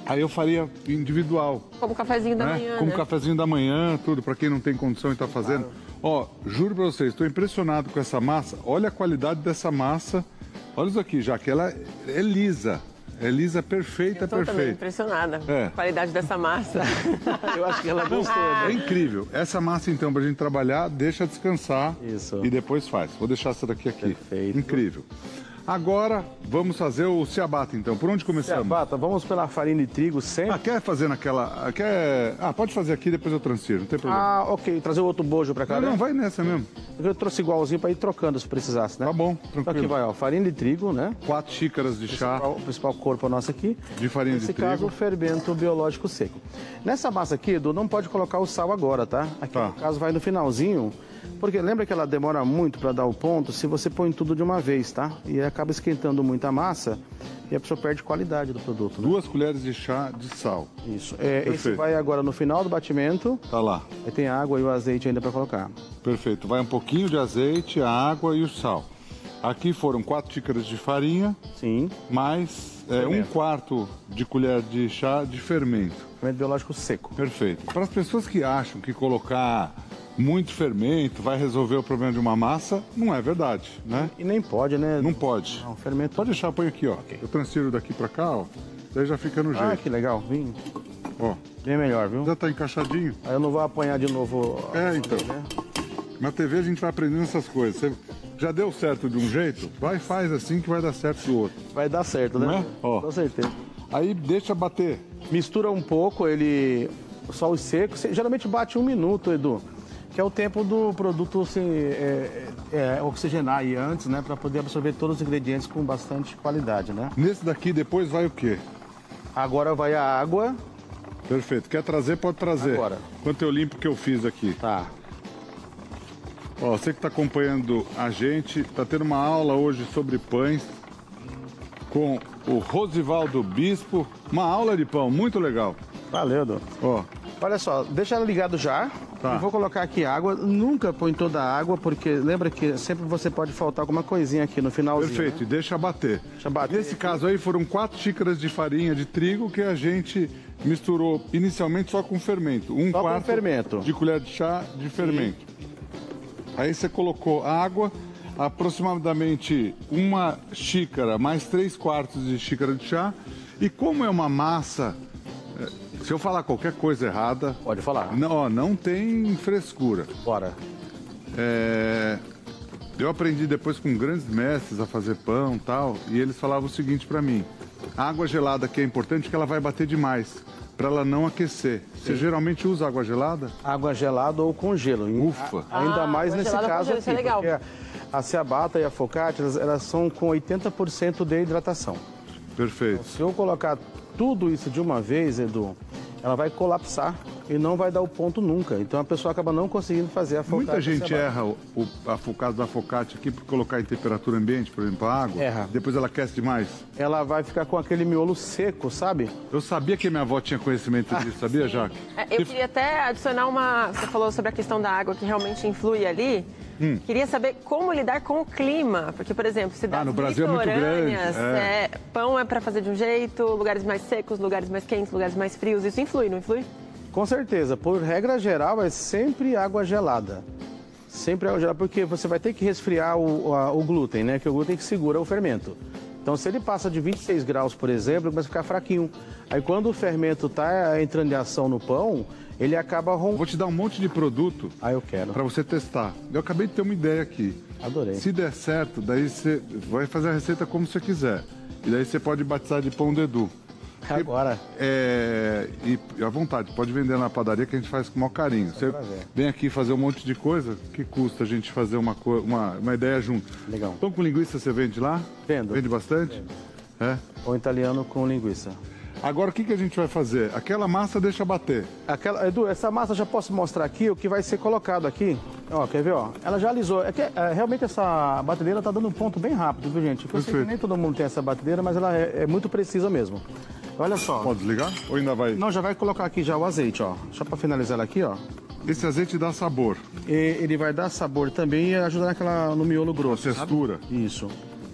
Aí eu faria individual. Como cafezinho da né? manhã, Como né? cafezinho da manhã, tudo, para quem não tem condição e tá fazendo. Ó, juro pra vocês, estou impressionado com essa massa. Olha a qualidade dessa massa. Olha isso aqui, já que ela é lisa. É lisa, perfeita, Eu tô também perfeita. impressionada É. com a qualidade dessa massa. Eu acho que ela gostou, É né? incrível. Essa massa, então, pra gente trabalhar, deixa descansar. Isso. E depois faz. Vou deixar essa daqui aqui. Perfeito. Incrível. Agora, vamos fazer o ciabatta, então. Por onde começamos? Ciabatta, vamos pela farinha de trigo sempre. Ah, quer fazer naquela... Quer... Ah, pode fazer aqui, depois eu transfiro, não tem problema. Ah, ok. Trazer o outro bojo pra cá, não, né? não, vai nessa mesmo. Eu trouxe igualzinho pra ir trocando se precisasse, né? Tá bom, Então aqui tranquilo. vai, ó, farinha de trigo, né? Quatro xícaras de chá O principal corpo nosso aqui. de farinha Nesse de caso, trigo. o fermento biológico seco. Nessa massa aqui, Edu, não pode colocar o sal agora, tá? Aqui, Tá. no caso, vai no finalzinho. Porque lembra que ela demora muito para dar o ponto se você põe tudo de uma vez, tá? E acaba esquentando muito a massa e a pessoa perde qualidade do produto. Né? Duas colheres de chá de sal. Isso. É, esse Perfeito. vai agora no final do batimento. Tá lá. Aí tem a água e o azeite ainda para colocar. Perfeito. Vai um pouquinho de azeite, a água e o sal. Aqui foram quatro xícaras de farinha, Sim. mais é, um Fermento. quarto de colher de chá de fermento. Fermento biológico seco. Perfeito. Para as pessoas que acham que colocar muito fermento vai resolver o problema de uma massa, não é verdade, né? E nem pode, né? Não pode. Não, fermento. Pode deixar, põe aqui, ó. Eu transfiro daqui para cá, ó. Daí já fica no Ah, jeito. que legal. Vim. Ó, Bem melhor, viu? já tá encaixadinho. Aí eu não vou apanhar de novo. É, então. Né? Na T V a gente vai aprendendo essas coisas. Você já deu certo de um jeito? Vai e faz assim que vai dar certo do outro. Vai dar certo, né? Não é? Ó. Com certeza. Aí deixa bater. Mistura um pouco ele, só os secos. Você geralmente bate um minuto, Edu, que é o tempo do produto assim, é, é, é, oxigenar aí antes, né? Para poder absorver todos os ingredientes com bastante qualidade, né? Nesse daqui depois vai o quê? Agora vai a água. Perfeito. Quer trazer, pode trazer. Agora. Enquanto eu limpo o que eu fiz aqui. Tá. Ó, você que está acompanhando a gente, está tendo uma aula hoje sobre pães com o Rosivaldo Bispo. Uma aula de pão, muito legal. Valeu, Edu. Ó, Olha só, deixa ela ligado já. Tá. Eu vou colocar aqui água. Nunca põe toda a água, porque lembra que sempre você pode faltar alguma coisinha aqui no finalzinho. perfeito. Né? E deixa bater. Deixa bater. Nesse caso aí foram quatro xícaras de farinha de trigo que a gente misturou inicialmente só com fermento. Um Só com quarto fermento. de colher de chá de fermento. Aí você colocou água, aproximadamente uma xícara mais três quartos de xícara de chá. E como é uma massa, eh, se eu falar qualquer coisa errada, Pode falar. não, ó, não tem frescura. Bora. É, eu aprendi depois com grandes mestres a fazer pão e tal, e eles falavam o seguinte pra mim: a água gelada que é importante que ela vai bater demais, pra ela não aquecer. Você geralmente usa água gelada? Água gelada ou com gelo. Ufa. A- ainda Ah, mais água nesse gelada com caso gelo, aqui, isso é legal. porque a ciabatta e a focaccia, elas, elas são com oitenta por cento de hidratação. Perfeito. Se eu colocar tudo isso de uma vez, Edu, ela vai colapsar e não vai dar o ponto nunca. Então a pessoa acaba não conseguindo fazer a focaccia. Muita gente ciabatta. erra o, o, a focaccia da focaccia aqui por colocar em temperatura ambiente, por exemplo, a água. Erra. Depois ela aquece demais. Ela vai ficar com aquele miolo seco, sabe? Eu sabia que minha avó tinha conhecimento disso, sabia, Jaque? É, eu queria até adicionar uma... Você falou sobre a questão da água que realmente influi ali. Hum. Queria saber como lidar com o clima. Porque, por exemplo, cidades Ah, no Brasil é muito grande, litorâneas, é. é, pão é para fazer de um jeito, lugares mais secos, lugares mais quentes, lugares mais frios. Isso influi, não influi? Com certeza. Por regra geral, é sempre água gelada. Sempre água gelada, porque você vai ter que resfriar o, a- o glúten, né? Que o glúten que segura o fermento. Então, se ele passa de vinte e seis graus, por exemplo, ele começa a ficar fraquinho. Aí, quando o fermento está entrando em ação no pão, ele acaba rompendo. Vou te dar um monte de produto Ah, eu quero. para você testar. Eu acabei de ter uma ideia aqui. Adorei. Se der certo, daí você vai fazer a receita como você quiser. E daí você pode batizar de pão Dedu. Agora. É, e, e à vontade, pode vender na padaria que a gente faz com o maior carinho. Você prazer. vem aqui fazer um monte de coisa, que custa a gente fazer uma, co- uma, uma ideia junto. Legal. Pão com linguiça você vende lá? Vendo. Vende bastante? É. Ou italiano com linguiça. Agora o que, que a gente vai fazer? Aquela massa deixa bater. Aquela, Edu, essa massa eu já posso mostrar aqui o que vai ser colocado aqui. Ó, quer ver, ó? Ela já alisou. É que, é, realmente essa batedeira tá dando um ponto bem rápido, viu, gente? Eu sei que Perfeito. nem todo mundo tem essa batedeira, mas ela é, é muito precisa mesmo. Olha só. Pode desligar? Ou ainda vai? Não, já vai colocar aqui já o azeite, ó. Só pra finalizar ela aqui, ó. Esse azeite dá sabor, E ele vai dar sabor também e ajuda naquela, no miolo grosso. sabe? textura. Isso.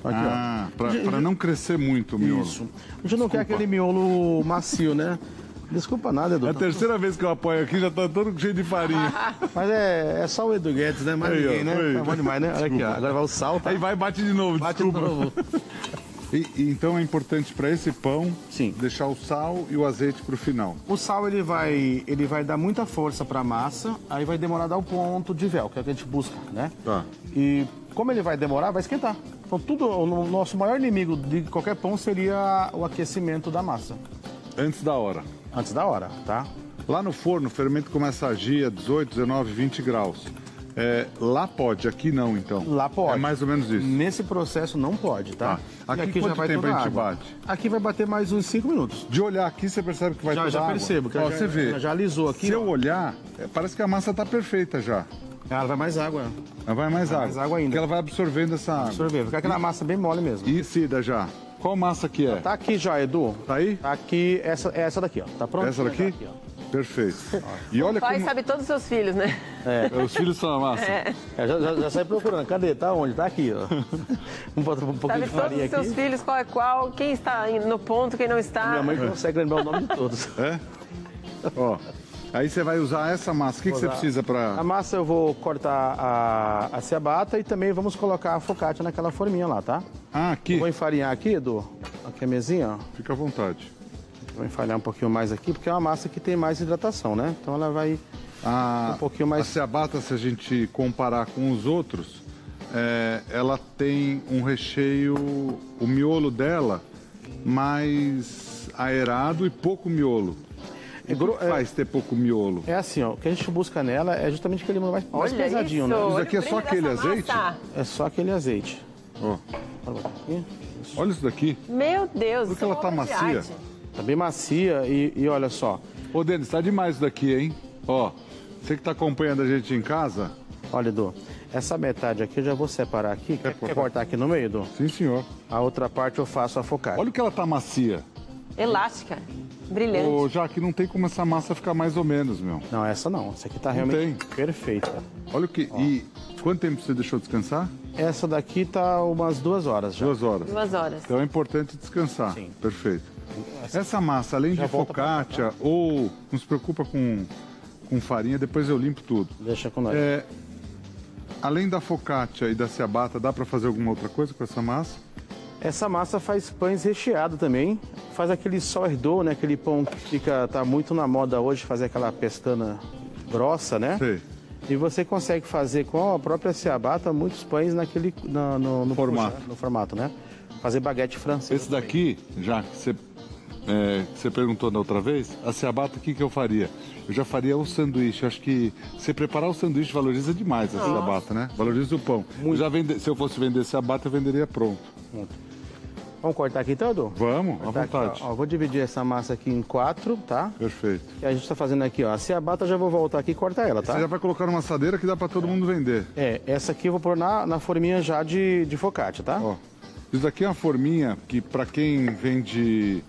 Aqui, ah, ó. pra, pra não crescer muito o miolo. Isso. A gente não quer aquele miolo macio, né? Desculpa nada, Edu. É a terceira vez que eu apoio aqui, já tá todo cheio de farinha. Mas é, é só o Edu Guedes, né? Mais Aí, ninguém, ó, né? aí. Tá bom demais, né? Olha aqui, ó. Agora vai o sal, tá? Aí vai e bate de novo, Bate desculpa. de novo. E, e então é importante para esse pão Sim. deixar o sal e o azeite pro final. O sal, ele vai, ele vai dar muita força pra massa, aí vai demorar a dar o ponto de véu, que é o que a gente busca, né? Tá. E como ele vai demorar, vai esquentar. Então, tudo, o nosso maior inimigo de qualquer pão seria o aquecimento da massa. Antes da hora. Antes da hora, tá? Lá no forno, o fermento começa a agir a dezoito, dezenove, vinte graus. É, lá pode, aqui não, então. Lá pode. É mais ou menos isso. Nesse processo não pode, tá? Ah, E aqui quanto tempo toda a gente água. bate? Aqui vai bater mais uns cinco minutos. De olhar aqui, você percebe que vai Já, toda já água. percebo, que Ó, já, você vê. já, já alisou aqui. Se ó. eu olhar, é, parece que a massa tá perfeita já. Ela vai mais água. Ela vai mais Vai água. mais água ainda. Porque ela vai absorvendo essa água. Absorver. Fica aquela massa bem mole mesmo. E Cida já. Qual massa que é? Tá aqui já, Edu. Tá aí? Tá aqui, essa, é essa daqui, ó. Tá pronto? Essa daqui? Tá aqui, ó. Perfeito. E olha O pai como... sabe todos os seus filhos, né? Os filhos são a massa. É. É, já, já, já sai procurando. Cadê? Tá onde? Tá aqui, ó. Vamos botar um pouquinho Sabe de todos farinha os seus aqui. filhos, qual é qual, quem está no ponto, quem não está. Minha mãe consegue lembrar o nome de todos. É? Ó. Aí você vai usar essa massa. O que, que você usar. precisa A para... massa eu vou cortar a, a ciabatta e também vamos colocar a focaccia naquela forminha lá, tá? Ah, aqui. Vou enfarinhar aqui, Edu. Aqui a mesinha, ó. Fica à vontade. Vou enfarinhar um pouquinho mais aqui, porque é uma massa que tem mais hidratação, né? Então ela vai A, um pouquinho mais... a ciabatta, se a gente comparar com os outros, é, ela tem um recheio, o miolo dela mais aerado e pouco miolo. É, gro- O que faz ter pouco miolo? é assim, ó. O que a gente busca nela é justamente aquele molho mais, mais Olha pesadinho, isso, né? Isso olha aqui é o só brilho aquele dessa azeite? massa. É só aquele azeite. Ó, Bora botar aqui. olha isso daqui. Meu Deus, Porque ela são tá obras de macia. arte. Tá bem macia e, e olha só. Ô, Denis, tá demais isso daqui, hein? Ó, você que tá acompanhando a gente em casa, Olha, Edu, essa metade aqui eu já vou separar aqui. Quer, cortar? quer cortar aqui no meio, Edu? sim senhor. A outra parte eu faço a focaccia. Olha o que ela tá macia. Elástica, brilhante. Ô, Jaque, não tem como essa massa ficar mais ou menos, meu. Não, essa não. Essa aqui tá Não realmente perfeita. Olha o que... E quanto tempo você deixou descansar? Essa daqui tá umas duas horas já. Duas horas. Duas horas. Então é importante descansar. Sim. Perfeito. Essa massa, além de volta pra focaccia ou... Não se preocupa com, com farinha, depois eu limpo tudo. Deixa com nós. É, além da focaccia e da ciabatta, dá para fazer alguma outra coisa com essa massa? Essa massa faz pães recheados também. Faz aquele sourdough, né? Aquele pão que fica, tá muito na moda hoje, fazer aquela pestana grossa, né? Sei. E você consegue fazer com a própria ciabatta muitos pães naquele, no, no- no Formato. puxa, no formato, né? Fazer baguete francês. Esse daqui, já que você, é, que você perguntou da outra vez, a ciabatta, o que, que eu faria? Eu já faria o sanduíche. Eu acho que você preparar o sanduíche valoriza demais a ciabatta, né? Valoriza o pão. Eu já vende, se eu fosse vender ciabatta, eu venderia pronto. Vamos cortar aqui então, Edu? Vamos, à Tá aqui, vontade. ó. Ó, vou dividir essa massa aqui em quatro, tá? Perfeito. E a gente tá fazendo aqui, ó. A ciabatta eu já vou voltar aqui e cortar ela, tá? Você já vai colocar numa assadeira que dá para todo mundo vender. É, essa aqui eu vou pôr na, na forminha já de, de focaccia, tá? Ó, isso daqui é uma forminha que para quem vende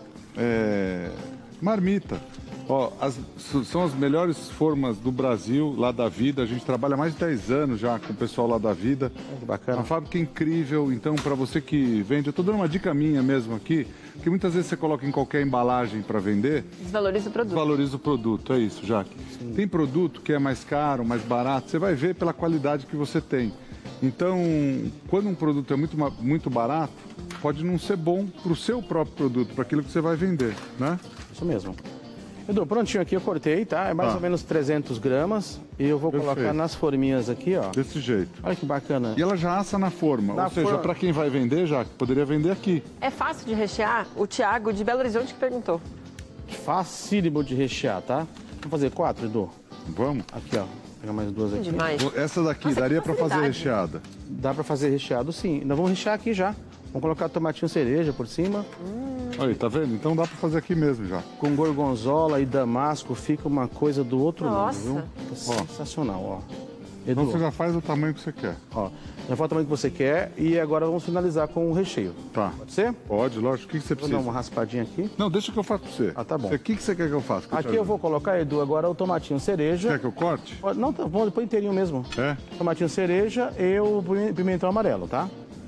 é, marmita, ó, as- s- são as melhores formas do Brasil, lá da Vida. A gente trabalha há mais de dez anos já com o pessoal lá da Vida. Que bacana. Uma fábrica incrível, então para você que vende, eu tô dando uma dica minha mesmo aqui, que muitas vezes você coloca em qualquer embalagem para vender, Desvaloriza o produto. valoriza o produto, é isso, Jaque. Tem produto que é mais caro, mais barato, você vai ver pela qualidade que você tem. Então, quando um produto é muito, ma- muito barato, pode não ser bom para o seu próprio produto, para aquilo que você vai vender, né? Isso mesmo. Edu, prontinho aqui eu cortei, tá? É mais Tá. ou menos trezentos gramas. E eu vou Perfeito. colocar nas forminhas aqui, ó. Desse jeito. Olha que bacana. E ela já assa na forma, Na ou seja, forma. para quem vai vender, Jaque, poderia vender aqui. É fácil de rechear? O Thiago de Belo Horizonte que perguntou. Facílimo de rechear, tá? Vamos fazer quatro, Edu? Vamos? Aqui, ó. Vou pegar mais duas aqui. Demais. Essa daqui Nossa, que daria para fazer facilidade. recheada. Dá pra fazer recheado, sim. Nós vamos rechear aqui já. Vamos colocar tomatinho cereja por cima. Aí, tá vendo? Então dá para fazer aqui mesmo já. Com gorgonzola e damasco fica uma coisa do outro Nossa. mundo, viu? Fica sensacional, ó. Então Edu, você já faz o tamanho que você quer. ó. Já foi o tamanho que você quer e agora vamos finalizar com o recheio. Tá. Pode ser? Pode, lógico. O que, que você Vou precisa? dar uma raspadinha aqui. Não, deixa que eu faço para você. Ah, tá bom. O que, que você quer que eu faça? Que te Aqui eu ajude? vou colocar, Edu, agora o tomatinho cereja. Quer que eu corte? Pode- Não, tá bom, põe inteirinho mesmo. É? Tomatinho cereja e o pime- pimentão amarelo, tá?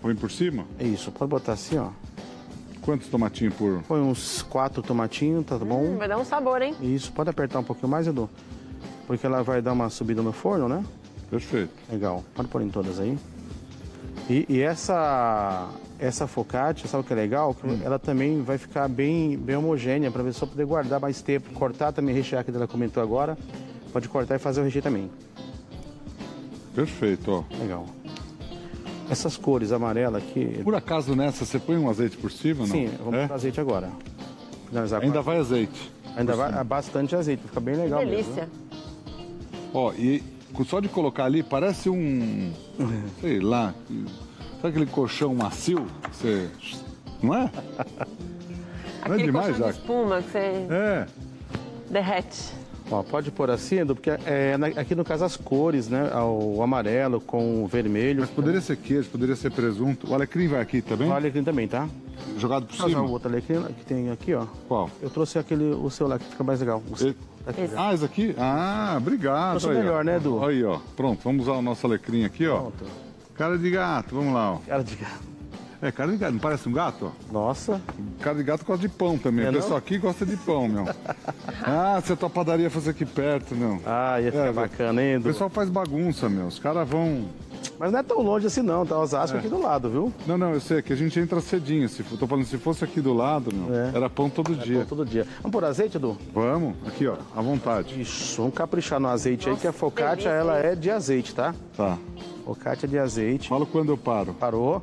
põe por cima? Isso, pode botar assim, ó. Quantos tomatinhos por... Põe uns quatro tomatinhos, tá bom? Hum, vai dar um sabor, hein? Isso, pode apertar um pouquinho mais, Edu? Porque ela vai dar uma subida no forno, né? Perfeito. Legal, pode pôr em todas aí. E, e essa, essa focaccia, sabe o que é legal? Que hum. ela também vai ficar bem, bem homogênea, para ver se só poder guardar mais tempo. Cortar também, rechear, que ela comentou agora. Pode cortar e fazer o recheio também. Perfeito, ó. Legal. Essas cores amarela aqui... Por acaso nessa você põe um azeite por cima, não? Sim, vamos é? pôr azeite agora. Finalizar Ainda a... vai azeite. Ainda vai bastante azeite, fica bem legal. Que delícia. Mesmo. Ó, e só de colocar ali, parece um... sei lá... Sabe aquele colchão macio? Você... Não é? Não é Aquele demais, colchão já? de espuma que você É. derrete. Ó, pode pôr assim, Edu, porque é, aqui no caso as cores, né? O amarelo com o vermelho. Mas poderia ser queijo, poderia ser presunto. O alecrim vai aqui também? O alecrim também, tá? Jogado por Vou usar cima? o outro alecrim que tem aqui, ó. Qual? Eu trouxe aquele, o seu lá, que fica mais legal. O seu. Esse... Aqui. Ah, esse aqui? Ah, obrigado. Trouxe o Aí, melhor, ó. né, Edu? Aí, ó. Pronto, vamos usar o nosso alecrim aqui, ó. Pronto. Cara de gato, vamos lá, ó. Cara de gato. É, cara de gato, não parece um gato, ó? Nossa. Cara de gato gosta de pão também. É, o pessoal não? aqui gosta de pão, meu. Ah, se a tua padaria fosse aqui perto, meu. Ah, ia ficar É, bacana, hein, O Edu? pessoal faz bagunça, meu. Os caras vão... Mas não é tão longe assim não, tá? Osasco É. aqui do lado, viu? Não, não, eu sei, que a gente entra cedinho. Se, for- tô falando, se fosse aqui do lado, meu, É. era pão todo dia. Pô, todo dia. Vamos pôr azeite, Edu? Vamos, aqui, ó, à vontade. Isso, vamos caprichar no azeite aí, Nossa, que a focaccia, delícia, ela hein? é de azeite, tá? Tá. Focaccia de azeite. Fala quando eu paro. Parou?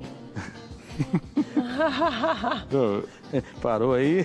Eu- Parou aí.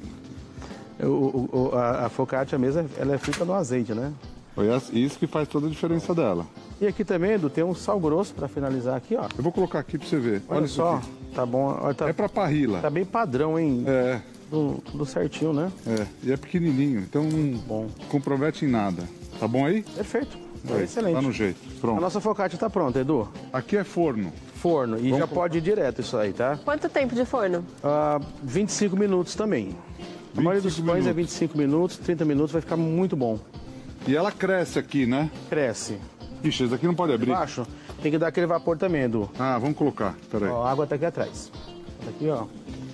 O, o- o- a, a focaccia mesmo, ela é frita no azeite, né? Foi essa- isso que faz toda a diferença dela. E aqui também, Edu, tem um sal grosso pra finalizar aqui, ó. Eu vou colocar aqui pra você ver. Olha, Olha, isso só, aqui. tá bom. Olha, tá, É pra parrila. tá bem padrão, hein? É, Tudo, tudo certinho, né? é. E é pequenininho, então não Bom. compromete em nada. Tá bom aí? Perfeito. Aí, Excelente. Tá no jeito. A Pronto. nossa focaccia tá pronta, Edu. Aqui é forno. Forno. E Vamos já pro- pode ir direto isso aí, tá? Quanto tempo de forno? Ah, vinte e cinco minutos também. A maioria dos vinte e cinco pães é minutos. vinte e cinco minutos, trinta minutos, vai ficar muito bom. E ela cresce aqui, né? Cresce. Ixi, esse daqui não pode abrir. Embaixo, tem que dar aquele vapor também, Edu. Ah, vamos colocar. Pera aí. Ó, a água tá aqui atrás. Tá aqui, ó.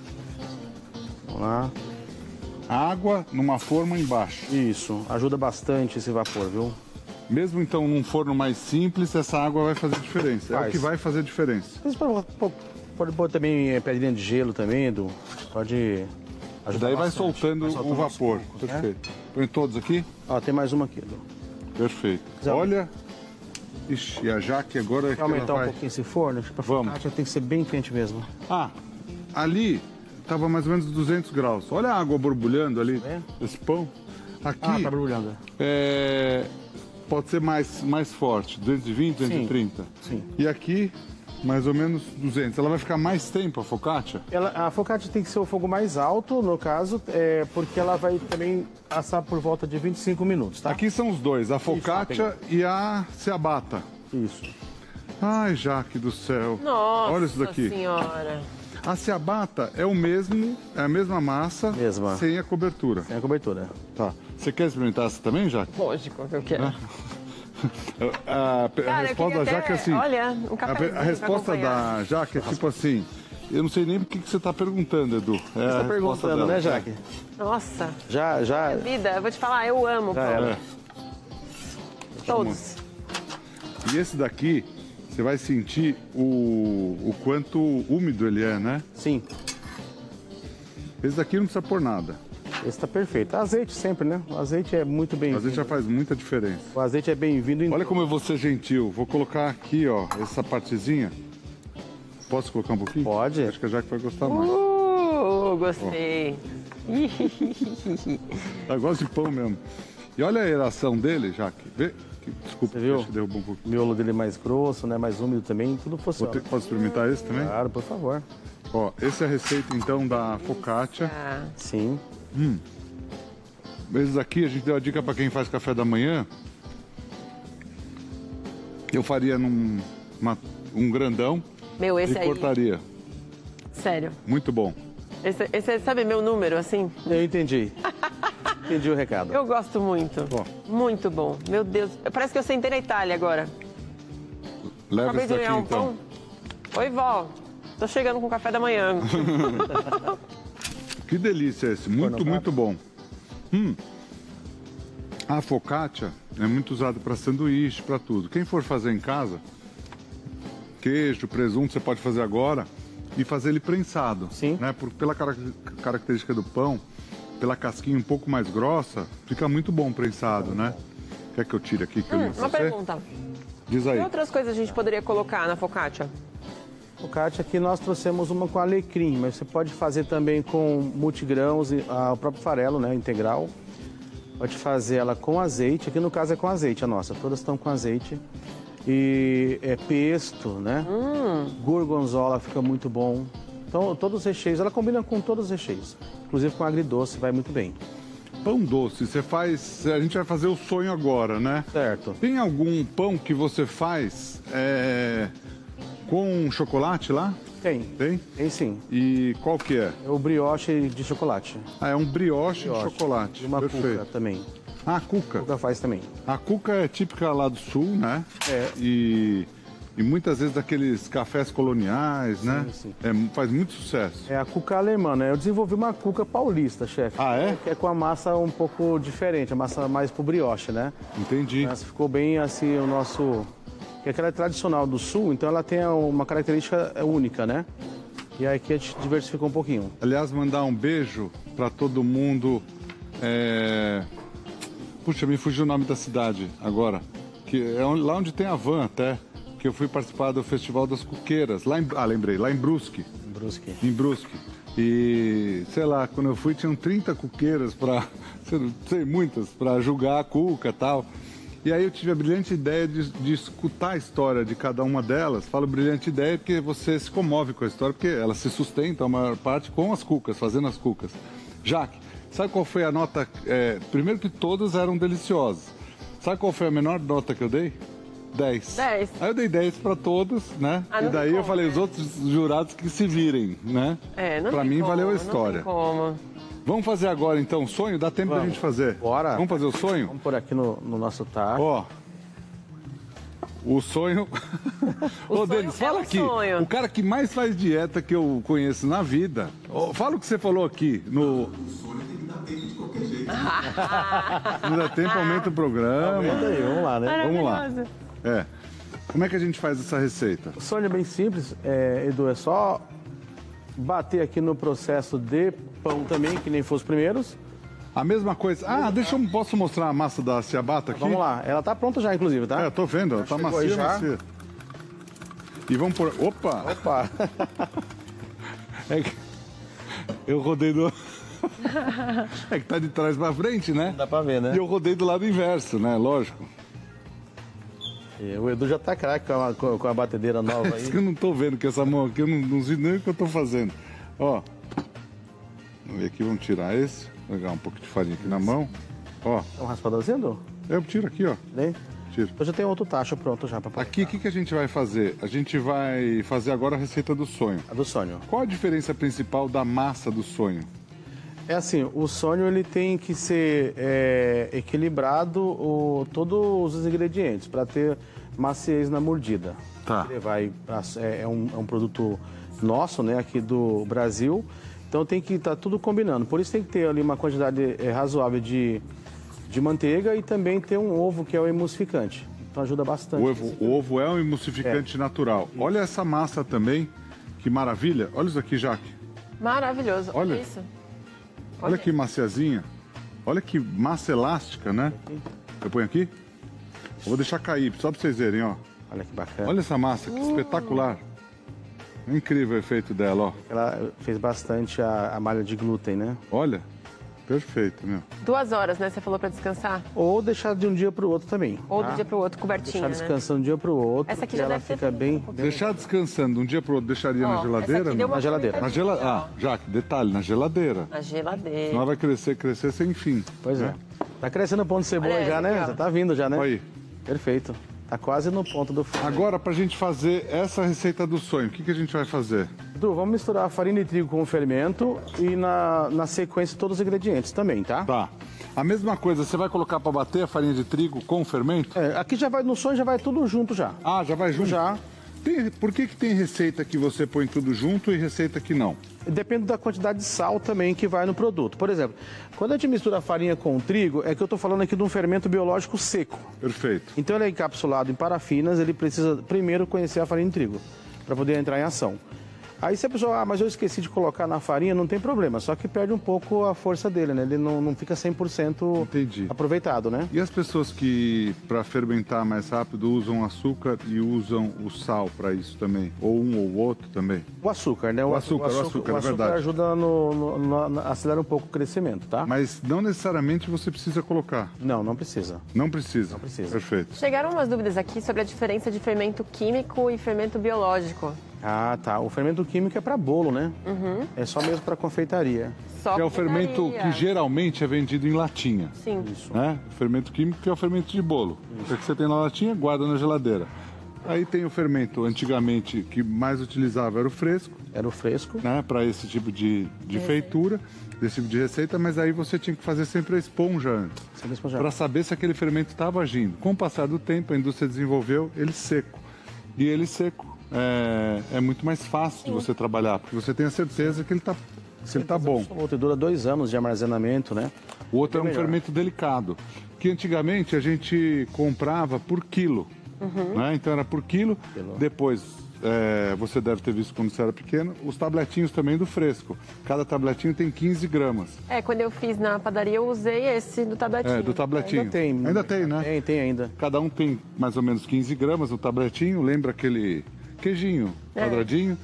Vamos lá. Água numa forma embaixo. Isso, ajuda bastante esse vapor, viu? Mesmo então num forno mais simples, essa água vai fazer diferença. É o Faz. que vai fazer diferença. Mas pode, pode, pode pôr também é, pedrinha de gelo também, Edu. Pode ajudar Daí vai bastante. soltando Vai o soltando vapor. aos poucos, né? Perfeito. Põe todos aqui? Ó, tem mais uma aqui, Edu. Perfeito. Zé, Olha. Ixi, e a Jaque agora é que Quer aumentar ela um vai... pouquinho esse forno? Acho que pra Vamos. focaccia tem que ser bem quente mesmo. Ah, ali tava mais ou menos duzentos graus. Olha a água borbulhando ali, É? esse pão. Aqui Ah, tá borbulhando. é, pode ser mais, mais forte, duzentos e vinte, duzentos e trinta. Sim. E aqui, mais ou menos duzentos. Ela vai ficar mais tempo, a focaccia? Ela, a focaccia tem que ser o fogo mais alto, no caso, é, porque ela vai também assar por volta de vinte e cinco minutos, tá? Aqui são os dois, a focaccia e a ciabatta. Isso. Ai, Jaque do céu. Nossa Olha isso daqui. senhora. A ciabatta é o mesmo, é a mesma massa, Mesma. sem a cobertura. Tem a cobertura. Tá. Você quer experimentar essa também, Jaque? Lógico que eu quero. A, a Cara, eu resposta queria da Jaque é até- assim. olha, um a, cafezinho a pra resposta acompanhar. da Jaque é tipo assim. Eu não sei nem por que que você está perguntando, Edu. É Você a tá resposta perguntando, dela. né, Jaque? Nossa, Já, já, vida, eu vou te falar, eu amo já pão. era. É. Todos. E esse daqui, você vai sentir o, o quanto úmido ele é, né? Sim, Esse daqui não precisa pôr nada. esse tá perfeito. Azeite sempre, né? O azeite é muito Às bem-vindo. vezes já faz muita diferença. O azeite é bem-vindo em... Olha como eu vou ser gentil. Vou colocar aqui, ó, essa partezinha. Posso colocar um pouquinho? Pode. Acho que a Jaque vai gostar mais. Uh, gostei. Ela gosta de pão mesmo. E olha a aeração dele, Jaque. Vê. Que- Desculpa, Você viu? acho que derrubou um pouquinho. O miolo dele é mais grosso, né? Mais úmido também, tudo Vou funciona. ter- Posso experimentar esse também? Claro, por favor. Ó, essa é a receita então da focaccia. Ah, Sim. Esses aqui a gente deu a dica para quem faz café da manhã. Eu faria num uma- um grandão meu, esse e aí, cortaria. sério. Muito bom. Esse, esse, sabe meu número, assim? Eu entendi. Entendi o recado. Eu gosto muito. Ó. Muito bom. Meu Deus, parece que eu sentei na Itália agora. Leva Acabei esse de daqui ganhar um então. pão. Oi, vó. Tô chegando com o café da manhã. Que delícia esse, muito, muito bom. Hum. A focaccia é muito usada para sanduíche, para tudo. Quem for fazer em casa, queijo, presunto, você pode fazer agora e fazer ele prensado. Sim. Né? Por, pela cara- característica do pão, pela casquinha um pouco mais grossa, fica muito bom prensado, né? Quer que eu tire aqui? Que eu Hum, limpo uma você? pergunta. Diz Que aí. outras coisas a gente poderia colocar na focaccia? Focaccia aqui nós trouxemos uma com alecrim, mas você pode fazer também com multigrãos, e, ah, o próprio farelo, né, integral. Pode fazer ela com azeite, aqui no caso é com azeite a nossa, todas estão com azeite. E é pesto, né? Hum. Gorgonzola fica muito bom. Então, todos os recheios, ela combina com todos os recheios. Inclusive com agridoce, vai muito bem. Pão doce, você faz... A gente vai fazer o sonho agora, né? Certo. Tem algum pão que você faz é, com chocolate lá? Tem. Tem? Tem sim. E qual que é? É o brioche de chocolate. Ah, é um brioche, Brioche. de chocolate. E uma Perfeito. cuca também. Ah, cuca. Cuca faz também. A cuca é típica lá do sul, né? É. E, e muitas vezes daqueles cafés coloniais, né? sim. É, faz muito sucesso. É a cuca alemã, né? Eu desenvolvi uma cuca paulista, chefe. Ah, é? Que é com a massa um pouco diferente, a massa mais pro brioche, né? Entendi. Essa ficou bem assim o nosso... Que aquela é tradicional do sul, então ela tem uma característica única, né? E aí aqui a gente diversificou um pouquinho. Aliás, mandar um beijo para todo mundo. É... Puxa, me fugiu o nome da cidade agora. Que é onde- lá onde tem a van até. Que eu fui participar do Festival das Cuqueiras. Lá em... Ah, lembrei, lá em Brusque. Brusque. Em Brusque. E, sei lá, quando eu fui tinham trinta cuqueiras para, sei, muitas, para julgar a cuca e tal. E aí eu tive a brilhante ideia de, de escutar a história de cada uma delas. Falo brilhante ideia porque você se comove com a história, porque elas se sustentam a maior parte com as cucas, fazendo as cucas. Jaque, sabe qual foi a nota? É, primeiro que todas eram deliciosas. Sabe qual foi a menor nota que eu dei? dez. dez. Aí eu dei dez para todas, né? Ah, e não daí tem eu como, falei, né? os outros jurados que se virem, né? É, não Pra tem mim como, valeu a não história. tem como. Vamos fazer agora então o sonho? Dá tempo da Vamos. gente fazer? Bora. Vamos fazer o sonho? Vamos pôr aqui no, no nosso taco. Ó. O sonho. Ô, sonho Denis, é fala um aqui. sonho. O cara que mais faz dieta que eu conheço na vida. Ó, fala o que você falou aqui no. Não dá tempo, aumenta o programa. Aí, vamos lá, né? Vamos lá. Maravilhoso. É. Como é que a gente faz essa receita? O sonho é bem simples, é, Edu, é só bater aqui no processo de pão também, que nem fosse os primeiros. A mesma coisa. Ah, deixa eu. Posso mostrar a massa da ciabatta aqui? Vamos lá, ela tá pronta já, inclusive, tá? É, eu tô vendo, ela tá Chegou macia, aí já. macia. E vamos por. Opa! Opa! É que eu rodei do. É que tá de trás pra frente, né? Dá pra ver, né? E eu rodei do lado inverso, né? Lógico. E o Edu já tá craque com a, com a batedeira nova Isso que aí. eu não tô vendo, que essa mão aqui eu não, não sei nem o que eu tô fazendo. Ó. Vamos ver aqui, vamos tirar esse. Vou pegar um pouco de farinha aqui na mão. Ó. É um raspadorzinho, Edu? Eu tiro aqui, ó. Né? Tiro. Eu já tenho outro tacho pronto já pra pôr. Aqui, o que, que a gente vai fazer? A gente vai fazer agora a receita do sonho. A do sonho. Qual a diferença principal da massa do sonho? É assim, o sonho ele tem que ser é, equilibrado o, todos os ingredientes para ter maciez na mordida. Tá. Ele vai pra- é, é um, é um produto nosso, né, aqui do Brasil. Então tem que estar tudo combinando. Por isso tem que ter ali uma quantidade é, razoável de, de manteiga e também ter um ovo que é o emulsificante. Então ajuda bastante. O ovo, o ovo é um emulsificante natural. Olha essa massa também, que maravilha. Olha isso aqui, Jaque. Maravilhoso. Olha. Olha isso. Olha que maciazinha. Olha que massa elástica, né? Eu ponho aqui? Eu vou deixar cair, só pra vocês verem, ó. Olha que bacana. Olha essa massa, que espetacular. É incrível o efeito dela, ó. Ela fez bastante a, a malha de glúten, né? Olha, perfeito, meu. Duas horas, né? Você falou pra descansar? Ou deixar de um dia para o outro também. Ou tá? do dia pro outro, cobertinha, Deixar né? descansando de um dia para o outro. Essa aqui que já ela deve ter fica feito bem, um pouquinho. bem... Deixar descansando de um dia pro outro, deixaria Ó, na essa geladeira? aqui deu Não? uma Na geladeira. Na geladeira. Ah, Jaque, detalhe, na geladeira. Na geladeira. Senão ela vai crescer, crescer sem fim. Pois é. Tá crescendo o ponto de cebola Olha já, essa né? aqui, ó. Já tá vindo já, né? Olha aí. Perfeito. Tá quase no ponto do forno. Agora, pra gente fazer essa receita do sonho, o que, que a gente vai fazer? Edu, vamos misturar a farinha de trigo com o fermento e na, na sequência todos os ingredientes também, tá? Tá. A mesma coisa, você vai colocar pra bater a farinha de trigo com o fermento? É, aqui já vai, no sonho já vai tudo junto já. Ah, já vai junto? Já. Tem, por que que tem receita que você põe tudo junto e receita que não? Depende da quantidade de sal também que vai no produto. Por exemplo, quando a gente mistura a farinha com o trigo, é que eu estou falando aqui de um fermento biológico seco. Perfeito. Então ele é encapsulado em parafinas, ele precisa primeiro conhecer a farinha de trigo, para poder entrar em ação. Aí se a pessoa, ah, mas eu esqueci de colocar na farinha, não tem problema, só que perde um pouco a força dele, né? Ele não, não fica cem por cento Entendi. aproveitado, né? E as pessoas que, para fermentar mais rápido, usam açúcar e usam o sal para isso também? Ou um ou outro também? O açúcar, né? O açúcar, o açúcar, o é açúcar verdade. ajuda no, no, no, no- acelera um pouco o crescimento, tá? Mas não necessariamente você precisa colocar. Não, não precisa. Não precisa. Não precisa. Perfeito. Chegaram umas dúvidas aqui sobre a diferença de fermento químico e fermento biológico. Ah, tá. O fermento químico é para bolo, né? É só mesmo para confeitaria. Só Que é o fermento confeitaria. que geralmente é vendido em latinha. Sim. Isso. Né? O fermento químico que é o fermento de bolo. O que você tem na latinha, guarda na geladeira. Aí tem o fermento, antigamente, que mais utilizava era o fresco, Era o fresco. né? Para esse tipo de, de feitura, desse tipo de receita, mas aí você tinha que fazer sempre a esponja antes. Sempre esponjar. Para saber se aquele fermento estava agindo. Com o passar do tempo, a indústria desenvolveu ele seco. E ele seco é, é muito mais fácil de você trabalhar, porque você tem a certeza que ele está que ele tá bom. O outro dura dois anos de armazenamento, né? O outro é um melhor. fermento delicado, que antigamente a gente comprava por quilo. Né? Então era por quilo. Quilo. Depois, é, você deve ter visto quando você era pequeno, os tabletinhos também do fresco. Cada tabletinho tem quinze gramas. É, quando eu fiz na padaria, eu usei esse do tabletinho. É, do tabletinho. Ainda tem. Ainda tem, né? Tem, tem ainda. Cada um tem mais ou menos quinze gramas no tabletinho. Lembra aquele queijinho quadradinho?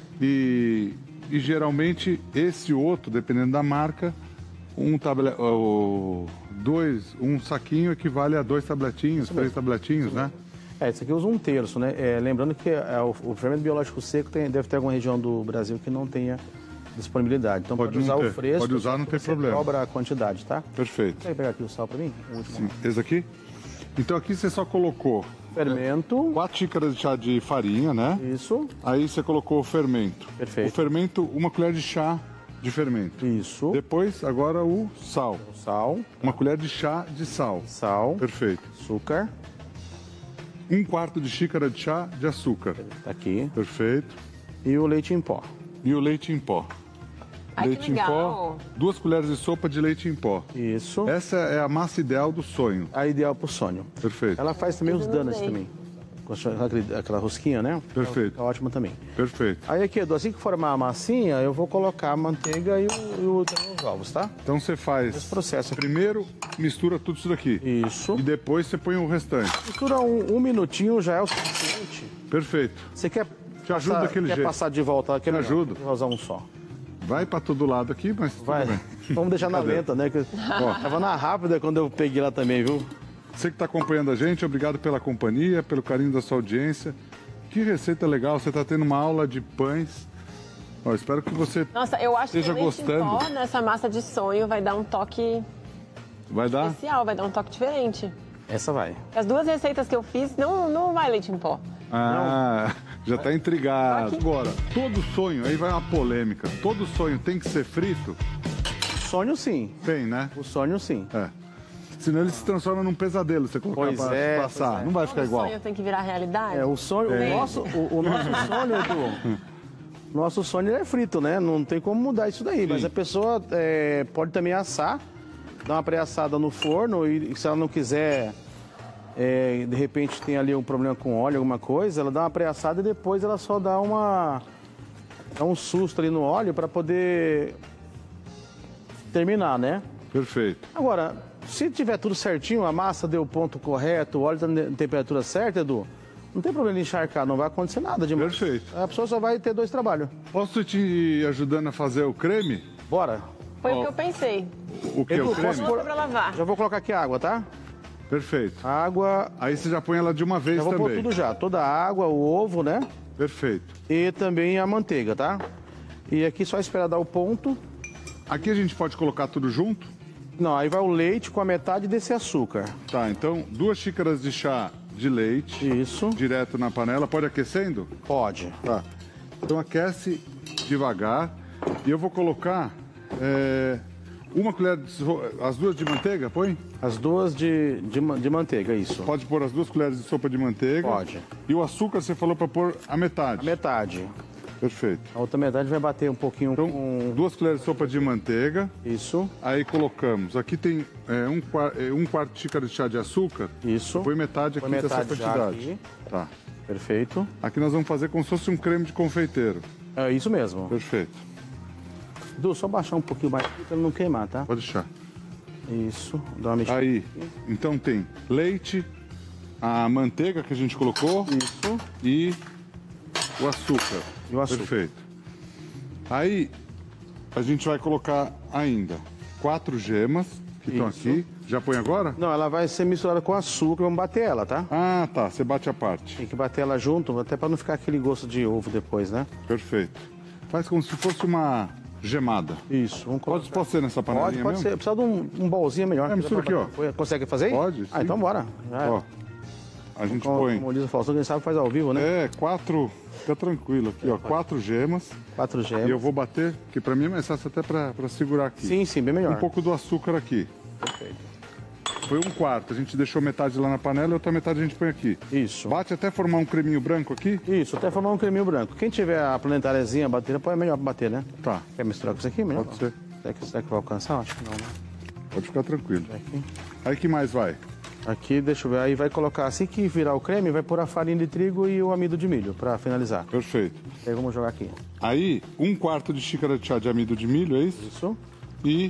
E, e geralmente esse outro, dependendo da marca, um tablet, o- dois, um saquinho equivale a dois tabletinhos, três tabletinhos, né? É, esse aqui usa um terço, né? É, lembrando que é, o, o fermento biológico seco tem- deve ter alguma região do Brasil que não tenha disponibilidade. Então Pode pode, não usar ter. o fresco. Pode usar, não tem você problema. Cobra a quantidade, tá? Perfeito. Consegue pegar aqui o sal pra mim? O último. Esse aqui? Então aqui você só colocou Fermento. quatro xícaras de chá de farinha, né? Isso. Aí você colocou o fermento. Perfeito. O fermento, uma colher de chá de fermento. Isso. Depois, agora o sal. Sal. Uma colher de chá de sal. Sal. Perfeito. Açúcar. Um quarto de xícara de chá de açúcar. Tá aqui. Perfeito. E o leite em pó. E o leite em pó. Ai, que leite em legal. pó. Duas colheres de sopa de leite em pó. Isso. Essa é a massa ideal do sonho. A ideal pro sonho. Perfeito. Ela faz também Eu os não donuts sei. também. Com aquela, aquela rosquinha, né? Perfeito. É ótimo também. Perfeito. Aí aqui, Edu, assim que formar a massinha, eu vou colocar a manteiga e, o, e o- também os ovos, tá? Então você faz. Esse processo aqui. Primeiro, mistura tudo isso daqui. Isso. E depois você põe o restante. Mistura um, um minutinho já é o suficiente. Perfeito. Você quer, Te ajuda passar, daquele quer jeito. passar de volta? Quer Te melhor? ajudo. Vou usar um só. Vai pra todo lado aqui, mas Vai. tudo bem. Vamos deixar na Cadê? lenta, né? Que... Ó. Tava na rápida quando eu peguei lá também, viu? Você que está acompanhando a gente, obrigado pela companhia, pelo carinho da sua audiência. Que receita legal, você está tendo uma aula de pães. Ó, espero que você Nossa, eu acho esteja que o leite em gostando. pó nessa massa de sonho vai dar um toque Vai dar? especial, vai dar um toque diferente. Essa vai. As duas receitas que eu fiz, não, não vai leite em pó. Ah, já está intrigado. Aqui. Agora, todo sonho, aí vai uma polêmica. Todo sonho tem que ser frito? Sonho sim. Tem, né? O sonho sim. É. Senão ele se transforma num pesadelo, você colocar Pois para é, passar. pois é. Não vai ficar O igual. sonho tem que virar realidade. É, o sonho, o nosso, o, o nosso sonho, Edu, nosso sonho é frito, né? Não tem como mudar isso daí. Mas a pessoa é, pode também assar, dar uma pré-assada no forno e se ela não quiser, é, de repente tem ali um problema com óleo, alguma coisa, ela dá uma pré-assada e depois ela só dá uma dá um susto ali no óleo para poder terminar, né? Perfeito. Agora, se tiver tudo certinho, a massa deu o ponto correto, o óleo está na temperatura certa, Edu, não tem problema em encharcar, não vai acontecer nada demais. Perfeito. A pessoa só vai ter dois trabalhos. Posso te ir ajudando a fazer o creme? Bora. Foi Ó. o que eu pensei. O que é Edu, o creme? posso Pôr pra lavar. Já vou colocar aqui a água, tá? Perfeito. Água, Aí você já põe ela de uma vez já vou pôr também. tudo já. Toda a água, o ovo, né? Perfeito. E também a manteiga, tá? E aqui só esperar dar o ponto. Aqui a gente pode colocar tudo junto? Não, aí vai o leite com a metade desse açúcar. Tá, então duas xícaras de chá de leite. Isso. Direto na panela. Pode aquecendo? Pode. Tá. Então aquece devagar. E eu vou colocar é, Uma colher, de so... as duas de manteiga, põe? As duas de, de, ma- de manteiga, isso. Pode pôr as duas colheres de sopa de manteiga. Pode. E o açúcar você falou para pôr a metade. A metade. Perfeito. A outra metade vai bater um pouquinho Então, com... duas colheres de sopa de manteiga. Isso, Aí colocamos. Aqui tem é, um, qua- é, um quarto de xícara de chá de açúcar. isso. Põe metade aqui Põe dessa metade já quantidade. aqui. Tá. Perfeito. Aqui nós vamos fazer como se fosse um creme de confeiteiro. É isso mesmo. Perfeito. Du, só baixar um pouquinho mais aqui pra não queimar, tá? Pode deixar. Isso. Dá uma mexida. Aí, então tem leite, a manteiga que a gente colocou Isso. e o açúcar. E o açúcar. Perfeito. Aí, a gente vai colocar ainda quatro gemas que estão Isso. aqui. Já põe agora? Não, ela vai ser misturada com açúcar, vamos bater ela, tá? Ah, tá. Você bate a parte. Tem que bater ela junto, até pra não ficar aquele gosto de ovo depois, né? Perfeito. Faz como se fosse uma gemada. Isso. Vamos Pode, pode ser nessa Pode, panelinha pode mesmo? ser. Precisa de um, um bolzinho melhor. É, mistura aqui, ó. Consegue fazer aí? Pode, Ah, sim. então bora. Já é. Ó, a gente Como, põe... como diz o Faustão, quem sabe faz ao vivo, né? É, quatro... Fica tranquilo aqui, ó. Quatro gemas. Quatro E gemas. eu vou bater, que pra mim é mais fácil até pra, pra segurar aqui. Sim, sim, bem melhor. Um pouco do açúcar aqui. Perfeito. Foi um quarto. A gente deixou metade lá na panela e outra metade a gente põe aqui. Isso. Bate até formar um creminho branco aqui? Isso, até formar um creminho branco. Quem tiver a planetáriazinha, a bateria, pode é melhor pra bater, né? Tá, Quer misturar com isso aqui? Melhor? pode ser. Será que, será que vai alcançar? Acho que não, né? Pode ficar tranquilo. Aqui. Aí que mais vai? Aqui, deixa eu ver. Aí vai colocar, assim que virar o creme, vai pôr a farinha de trigo e o amido de milho, pra finalizar. Perfeito. Aí vamos jogar aqui. Aí, um quarto de xícara de chá de amido de milho, é isso? Isso. E...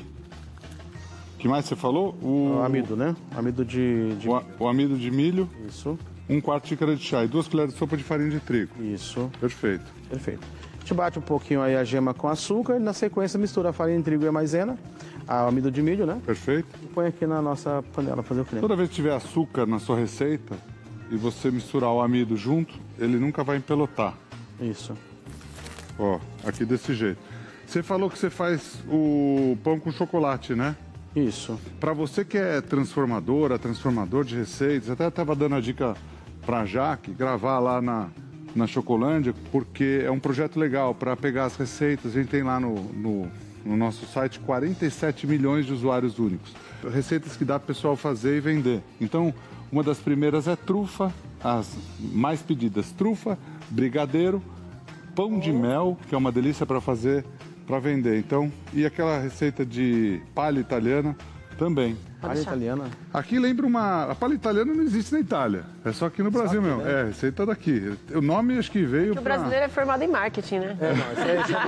O que mais você falou? O, O amido, né? Amido de... de... O, a- o amido de milho, Isso, um quarto de xícara de chá e duas colheres de sopa de farinha de trigo. isso. Perfeito. Perfeito. A gente bate um pouquinho aí a gema com açúcar e na sequência mistura a farinha de trigo e a maisena, o amido de milho, né? Perfeito. E põe aqui na nossa panela pra fazer o creme. Toda vez que tiver açúcar na sua receita e você misturar o amido junto, ele nunca vai empelotar. Isso. Ó, aqui desse jeito. Você falou que você faz o pão com chocolate, né? Isso. Para você que é transformadora, transformador de receitas, até estava dando a dica para Jaque gravar lá na, na Chocolândia, porque é um projeto legal para pegar as receitas. A gente tem lá no, no, no nosso site quarenta e sete milhões de usuários únicos. Receitas que dá para o pessoal fazer e vender. Então, uma das primeiras é trufa, as mais pedidas, trufa, brigadeiro, pão de mel, que é uma delícia para fazer, para vender. Então, e aquela receita de palha italiana também. Palha italiana. Aqui lembra uma... A palha italiana não existe na Itália. É só aqui no Brasil aqui, mesmo. né? É, receita daqui. O nome acho que veio O pra... brasileiro é formado em marketing, né? É, não, isso é, isso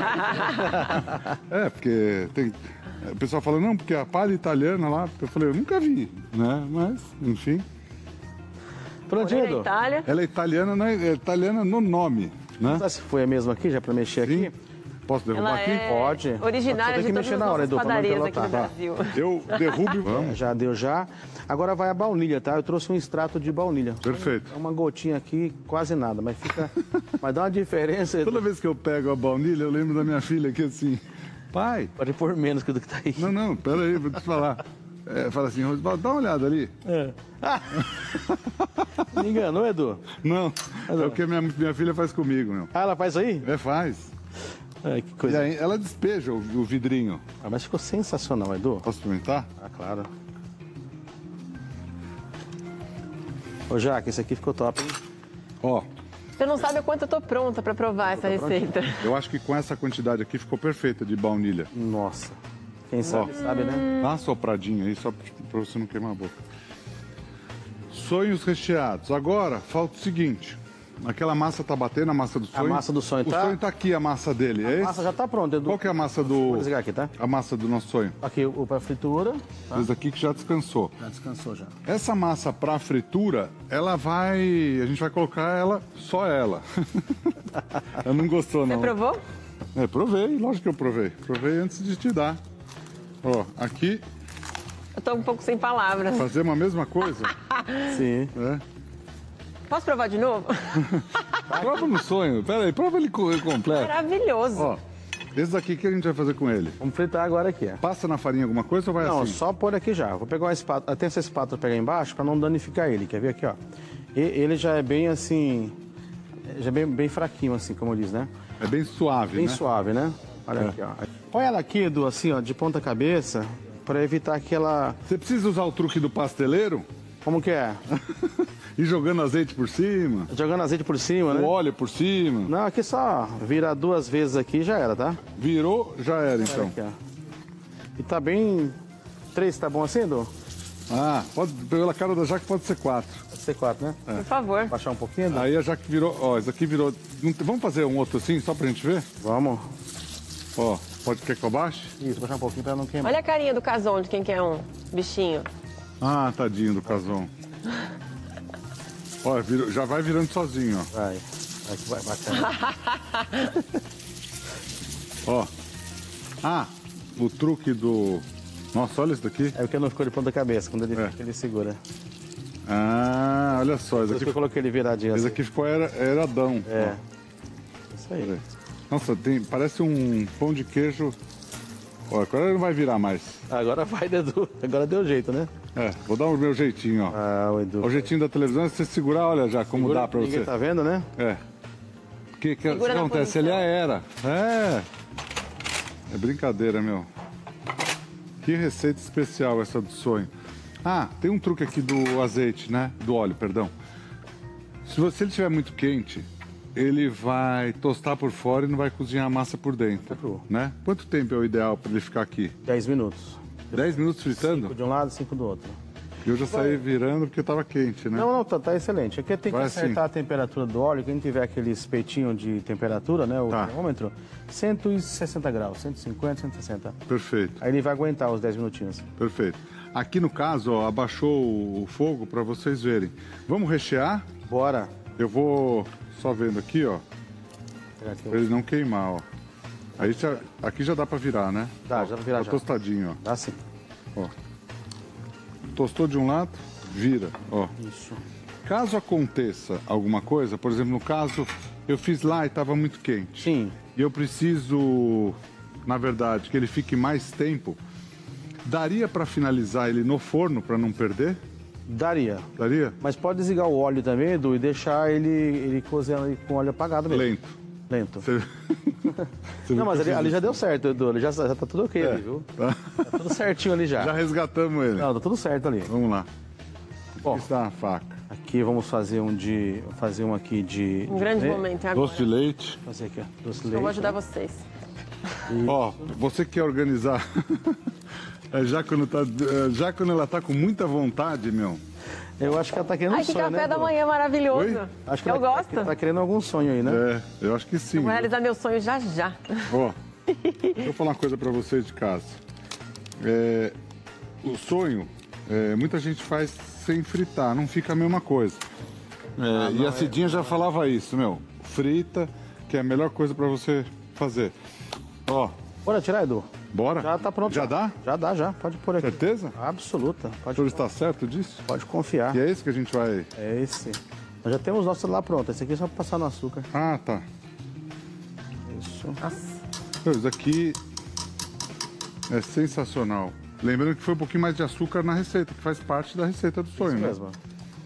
é... É, porque tem... O pessoal fala, não, porque a palha italiana lá... Eu falei, eu nunca vi, né? Mas, enfim... Prontinho, Morei na Edu? Itália. Ela é italiana, não é, é italiana no nome, né? Sabe se foi a mesma aqui, já pra mexer Sim. aqui? Posso derrubar Ela aqui? é Pode. originária Só tem de que todas mexer as na hora, nossas Edu, pra não padarias aqui no empelotar. Brasil. Eu derrubo e É, vamos. já deu já. Agora vai a baunilha, tá? Eu trouxe um extrato de baunilha. Perfeito. É uma gotinha aqui, quase nada, mas fica... Mas dá uma diferença. Toda vez que eu pego a baunilha, eu lembro da minha filha que assim... Pai, Pode pôr menos que do que tá aí. não, não, pera aí, vou te falar. É, fala assim, Rosvaldo, dá uma olhada ali. Me enganou, Edu? Não, é o que minha, minha filha faz comigo, meu. Ah, ela faz aí? É, faz. Ai, que E coisa. aí ela despeja o, o vidrinho. Ah, mas ficou sensacional, Edu. Posso experimentar? Ah, claro. Ô, Jaque, esse aqui ficou top, hein? Ó, Você não sabe o quanto eu tô pronta pra provar essa receita. eu acho que com essa quantidade aqui ficou perfeita de baunilha. Nossa. Quem sabe, sabe, né? Dá uma sopradinha aí, só pra você não queimar a boca. Sonhos recheados. Agora, falta o seguinte. Aquela massa tá batendo, a massa do sonho. massa do sonho o tá? O sonho tá aqui, a massa dele, é A esse? massa já tá pronta, Edu. Qual que é a massa do... Vou desligar aqui, tá? A massa do nosso sonho? Aqui, o pra fritura. Tá? Esse daqui que já descansou. Já descansou já. Essa massa para fritura, ela vai... A gente vai colocar ela, só ela. Ela não gostou, Você não. provou? É, provei, lógico que eu provei. Provei antes de te dar. Ó, aqui, Eu tô um pouco sem palavras. fazemos a mesma coisa. Sim. É. Posso provar de novo? Prova no sonho. Pera aí, prova ele co- completo. Maravilhoso. Ó, esse daqui que a gente vai fazer com ele. Vamos fritar agora aqui, ó. Passa na farinha alguma coisa ou vai Não, assim? só pôr aqui já. Vou pegar uma espátula. Tem essa espátula pra pegar embaixo pra não danificar ele. Quer ver aqui, ó? E- ele já é bem assim... Já é bem, bem fraquinho, assim, como diz, né? É bem suave, Bem né? suave, né? Olha É. aqui, ó. Põe ela aqui, Edu, assim, ó, de ponta cabeça. Pra evitar aquela... Você precisa usar o truque do pasteleiro? Como que é? E jogando azeite por cima. Jogando azeite por cima, né? O óleo por cima. Não, aqui só virar duas vezes aqui já era, tá? Virou, já era então. Aqui, ó. E tá bem... Três, tá bom assim, Edu? Ah, pode, pela cara da Jaque pode ser quatro. Pode ser quatro, né? Por favor. Baixar um pouquinho, Edu? Aí a Jaque virou, ó, isso aqui virou... não tem- Vamos fazer um outro assim, só pra gente ver? Vamos. Ó, pode quer que eu baixe? Isso, baixar um pouquinho pra não queimar. Olha a carinha do casão de quem quer um bichinho. Ah, tadinho do casão. Ó, virou- já vai virando sozinho, ó. Vai. Vai que vai, bacana. Ó. Ah, o truque do... Nossa, olha isso daqui. É porque não ficou de ponta cabeça, quando ele, É. ele segura. Ah, olha só, isso Por isso aqui, que eu coloquei ele viradinho esse assim. aqui ficou era, eradão. É. Ó. Isso aí. Nossa, tem, parece um pão de queijo. Ó, agora ele não vai virar mais. Agora vai, Edu. Agora deu jeito, né? É, vou dar o meu jeitinho, ó. Ah, o Edu. O jeitinho da televisão é você segurar, olha já como Segura, dá pra ninguém você. tá vendo, né? É. O que, que, que Segura na acontece? posição. Ele aera. É. É brincadeira, meu. Que receita especial essa do sonho. Ah, tem um truque aqui do azeite, né? Do óleo, perdão. Se, você, se ele estiver muito quente, ele vai tostar por fora e não vai cozinhar a massa por dentro, né? Quanto tempo é o ideal para ele ficar aqui? Dez minutos. Dez minutos fritando? Cinco de um lado, cinco do outro. Eu já saí virando porque tava quente, né? Não, não, tá, tá excelente. Aqui tem que Vai acertar assim. a temperatura do óleo. Quem tiver aquele espetinho de temperatura, né? O Tá. termômetro, cento e sessenta graus, cento e cinquenta, cento e sessenta. Perfeito, Aí ele vai aguentar os dez minutinhos. perfeito. Aqui no caso, ó, abaixou o fogo para vocês verem. Vamos rechear? Bora. Eu vou só vendo aqui, ó, Pegar aqui, ó. pra ele não queimar, ó. Aí já, aqui já dá pra virar, né? Dá, já dá pra virar Tá já. tostadinho, Dá sim. ó. ó. Tostou de um lado, vira, ó. Isso. Caso aconteça alguma coisa, por exemplo, no caso, eu fiz lá e estava muito quente. Sim. E eu preciso, na verdade, que ele fique mais tempo. Daria para finalizar ele no forno para não perder? Daria. Daria? Mas pode desligar o óleo também, Edu, e deixar ele, ele cozinhando ali com o óleo apagado mesmo. Lento. Lento. Você... Você Não, viu mas que ali, eu ali fiz já isso? deu certo, Edu. Ali já, já tá tudo ok É. ali, viu? Tá. Tá tudo certinho ali já. Já resgatamos ele. Não, tá tudo certo ali. Vamos lá. Bom. Aqui está a faca. Aqui vamos fazer um de. Fazer um aqui de. Um grande de- momento é agora. Doce de leite. Fazer aqui, ó. Doce de Eu leite. vou ajudar vocês. Ó, você que quer organizar. É, já, quando tá, é, já quando ela tá com muita vontade, meu. Eu acho que ela tá querendo Ai, um que sonho, café né, da Edu? manhã maravilhoso. Oi? Acho que Eu ela gosto. Tá, tá querendo algum sonho aí, né? É, eu acho que sim. Vou realizar meu sonho já já. Ó, deixa eu falar uma coisa pra vocês de casa. É, o sonho, é, muita gente faz sem fritar, não fica a mesma coisa. É, e a Cidinha já falava isso, meu. Frita, que é a melhor coisa pra você fazer. Ó, Bora tirar, Edu? bora? Já tá pronto. Já dá? Já dá, já. Pode pôr aqui. Certeza? Absoluta. O Pode, senhor está certo disso? pode confiar. E é esse que a gente vai... É esse. Nós já temos nossos lá pronto. Esse aqui é só pra passar no açúcar. Ah, tá. Isso. Meu, isso aqui é sensacional. Lembrando que foi um pouquinho mais de açúcar na receita, que faz parte da receita do sonho, Isso né? mesmo.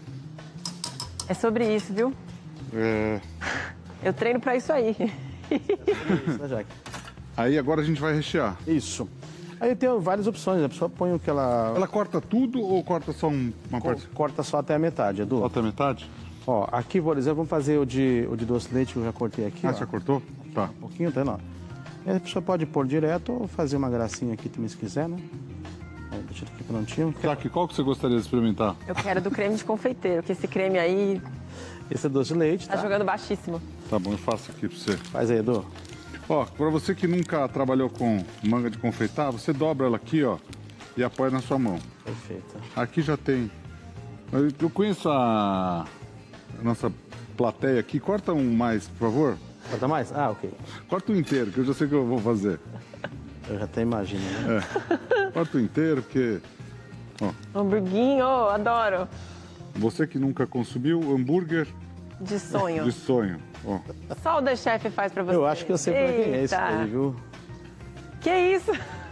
É sobre isso, viu? É... Eu treino pra isso aí. Isso, né, Jaque? Aí agora a gente vai rechear. Isso. Aí tem várias opções. A pessoa põe o que ela... Ela corta tudo ou corta só um- uma co- parte? corta só até a metade, Edu. Só até a metade? Ó, aqui, por exemplo, vamos fazer o de, o de doce de leite que eu já cortei aqui. Ah, ó. você já cortou? Tá. Um pouquinho, tá vendo? ó? E a pessoa pode pôr direto ou fazer uma gracinha aqui também se quiser, né? Aí, deixa ele aqui prontinho. Jaque, qual que você gostaria de experimentar? Eu quero do creme de confeiteiro, que esse creme aí Esse é doce de leite, tá tá? jogando baixíssimo. Tá bom, eu faço aqui pra você. Faz aí, Edu. Ó, pra você que nunca trabalhou com manga de confeitar, você dobra ela aqui, ó, e apoia na sua mão. Perfeito. Aqui já tem. Eu eu conheço a, a nossa plateia aqui. Corta um mais, por favor. Corta mais? Ah, ok. Corta o inteiro, que eu já sei o que eu vou fazer. Eu já até imagino, né? Corta o inteiro, porque Hamburguinho, oh, adoro. você que nunca consumiu hambúrguer De sonho. de sonho. Ó, Só o The Chef faz pra você. Eu acho que eu sei pra quem é esse Eita. aí, viu? Que isso?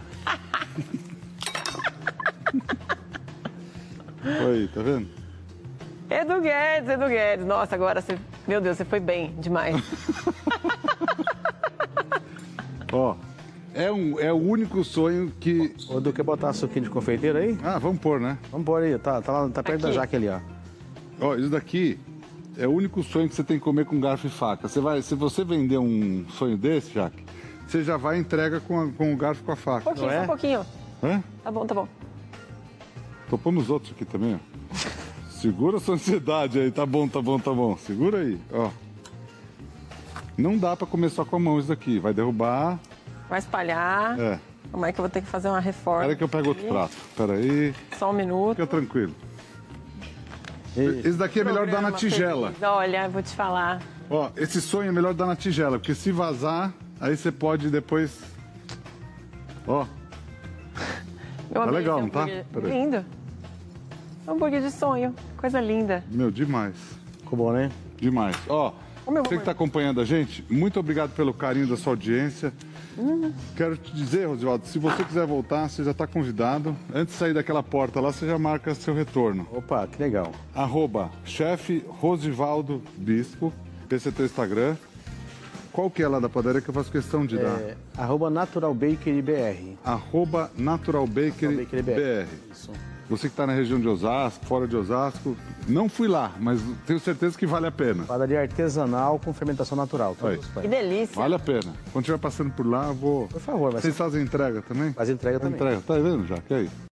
aí, tá vendo? Edu Guedes, Edu Guedes. Nossa, agora você... Meu Deus, você foi bem demais. Ó, É, um, é o único sonho que... Ô, Du, quer botar suquinho de confeiteiro aí? Ah, vamos pôr, né? Vamos pôr aí, tá, tá, lá, tá perto Aqui. da Jaque ali, ó. Ó, isso daqui é o único sonho que você tem que comer com garfo e faca. Você vai, se você vender um sonho desse, Jaque, você já vai e entrega com, a, com o garfo e com a faca. Um pouquinho, Não é? só um pouquinho. Hã? Tá bom, tá bom. Tô pondo os outros aqui também, ó. Segura a sua ansiedade aí, tá bom, tá bom, tá bom. Segura aí, ó. Não dá pra comer só com a mão isso daqui, vai derrubar. Vai espalhar. É. Como é que eu vou ter que fazer uma reforma? Espera que eu pego outro prato. Espera aí, Só um minuto. fica tranquilo. E- Esse daqui é melhor dar na Programa tigela. feliz. Olha, vou te falar. Ó, esse sonho é melhor dar na tigela, porque se vazar, aí você pode depois... Ó, Eu Tá amei legal, esse não tá? hambúrguer. Peraí. Lindo. Hambúrguer de sonho. Coisa linda. meu, demais. Ficou bom, né? Demais. Ó, Ô, meu você que amor. está acompanhando a gente, muito obrigado pelo carinho da sua audiência. Quero te dizer, Rosivaldo, se você quiser voltar, você já está convidado. Antes de sair daquela porta lá, você já marca seu retorno. Opa, que legal. Arroba chefe Rosivaldo Bispo. Esse é teu Instagram. Qual que é lá da padaria que eu faço questão de dar? É, arroba Natural Bakery B R. Arroba Natural Bakery Bakery B R. Isso. Você que está na região de Osasco, fora de Osasco, não fui lá, mas tenho certeza que vale a pena. Padaria artesanal com fermentação natural. Todos Oi. os Que pães. delícia. Vale a pena. Quando estiver passando por lá, eu vou... Por favor, vai Vocês ser... fazem entrega também? Faz entrega também. Entrega, tá vendo já? Que aí?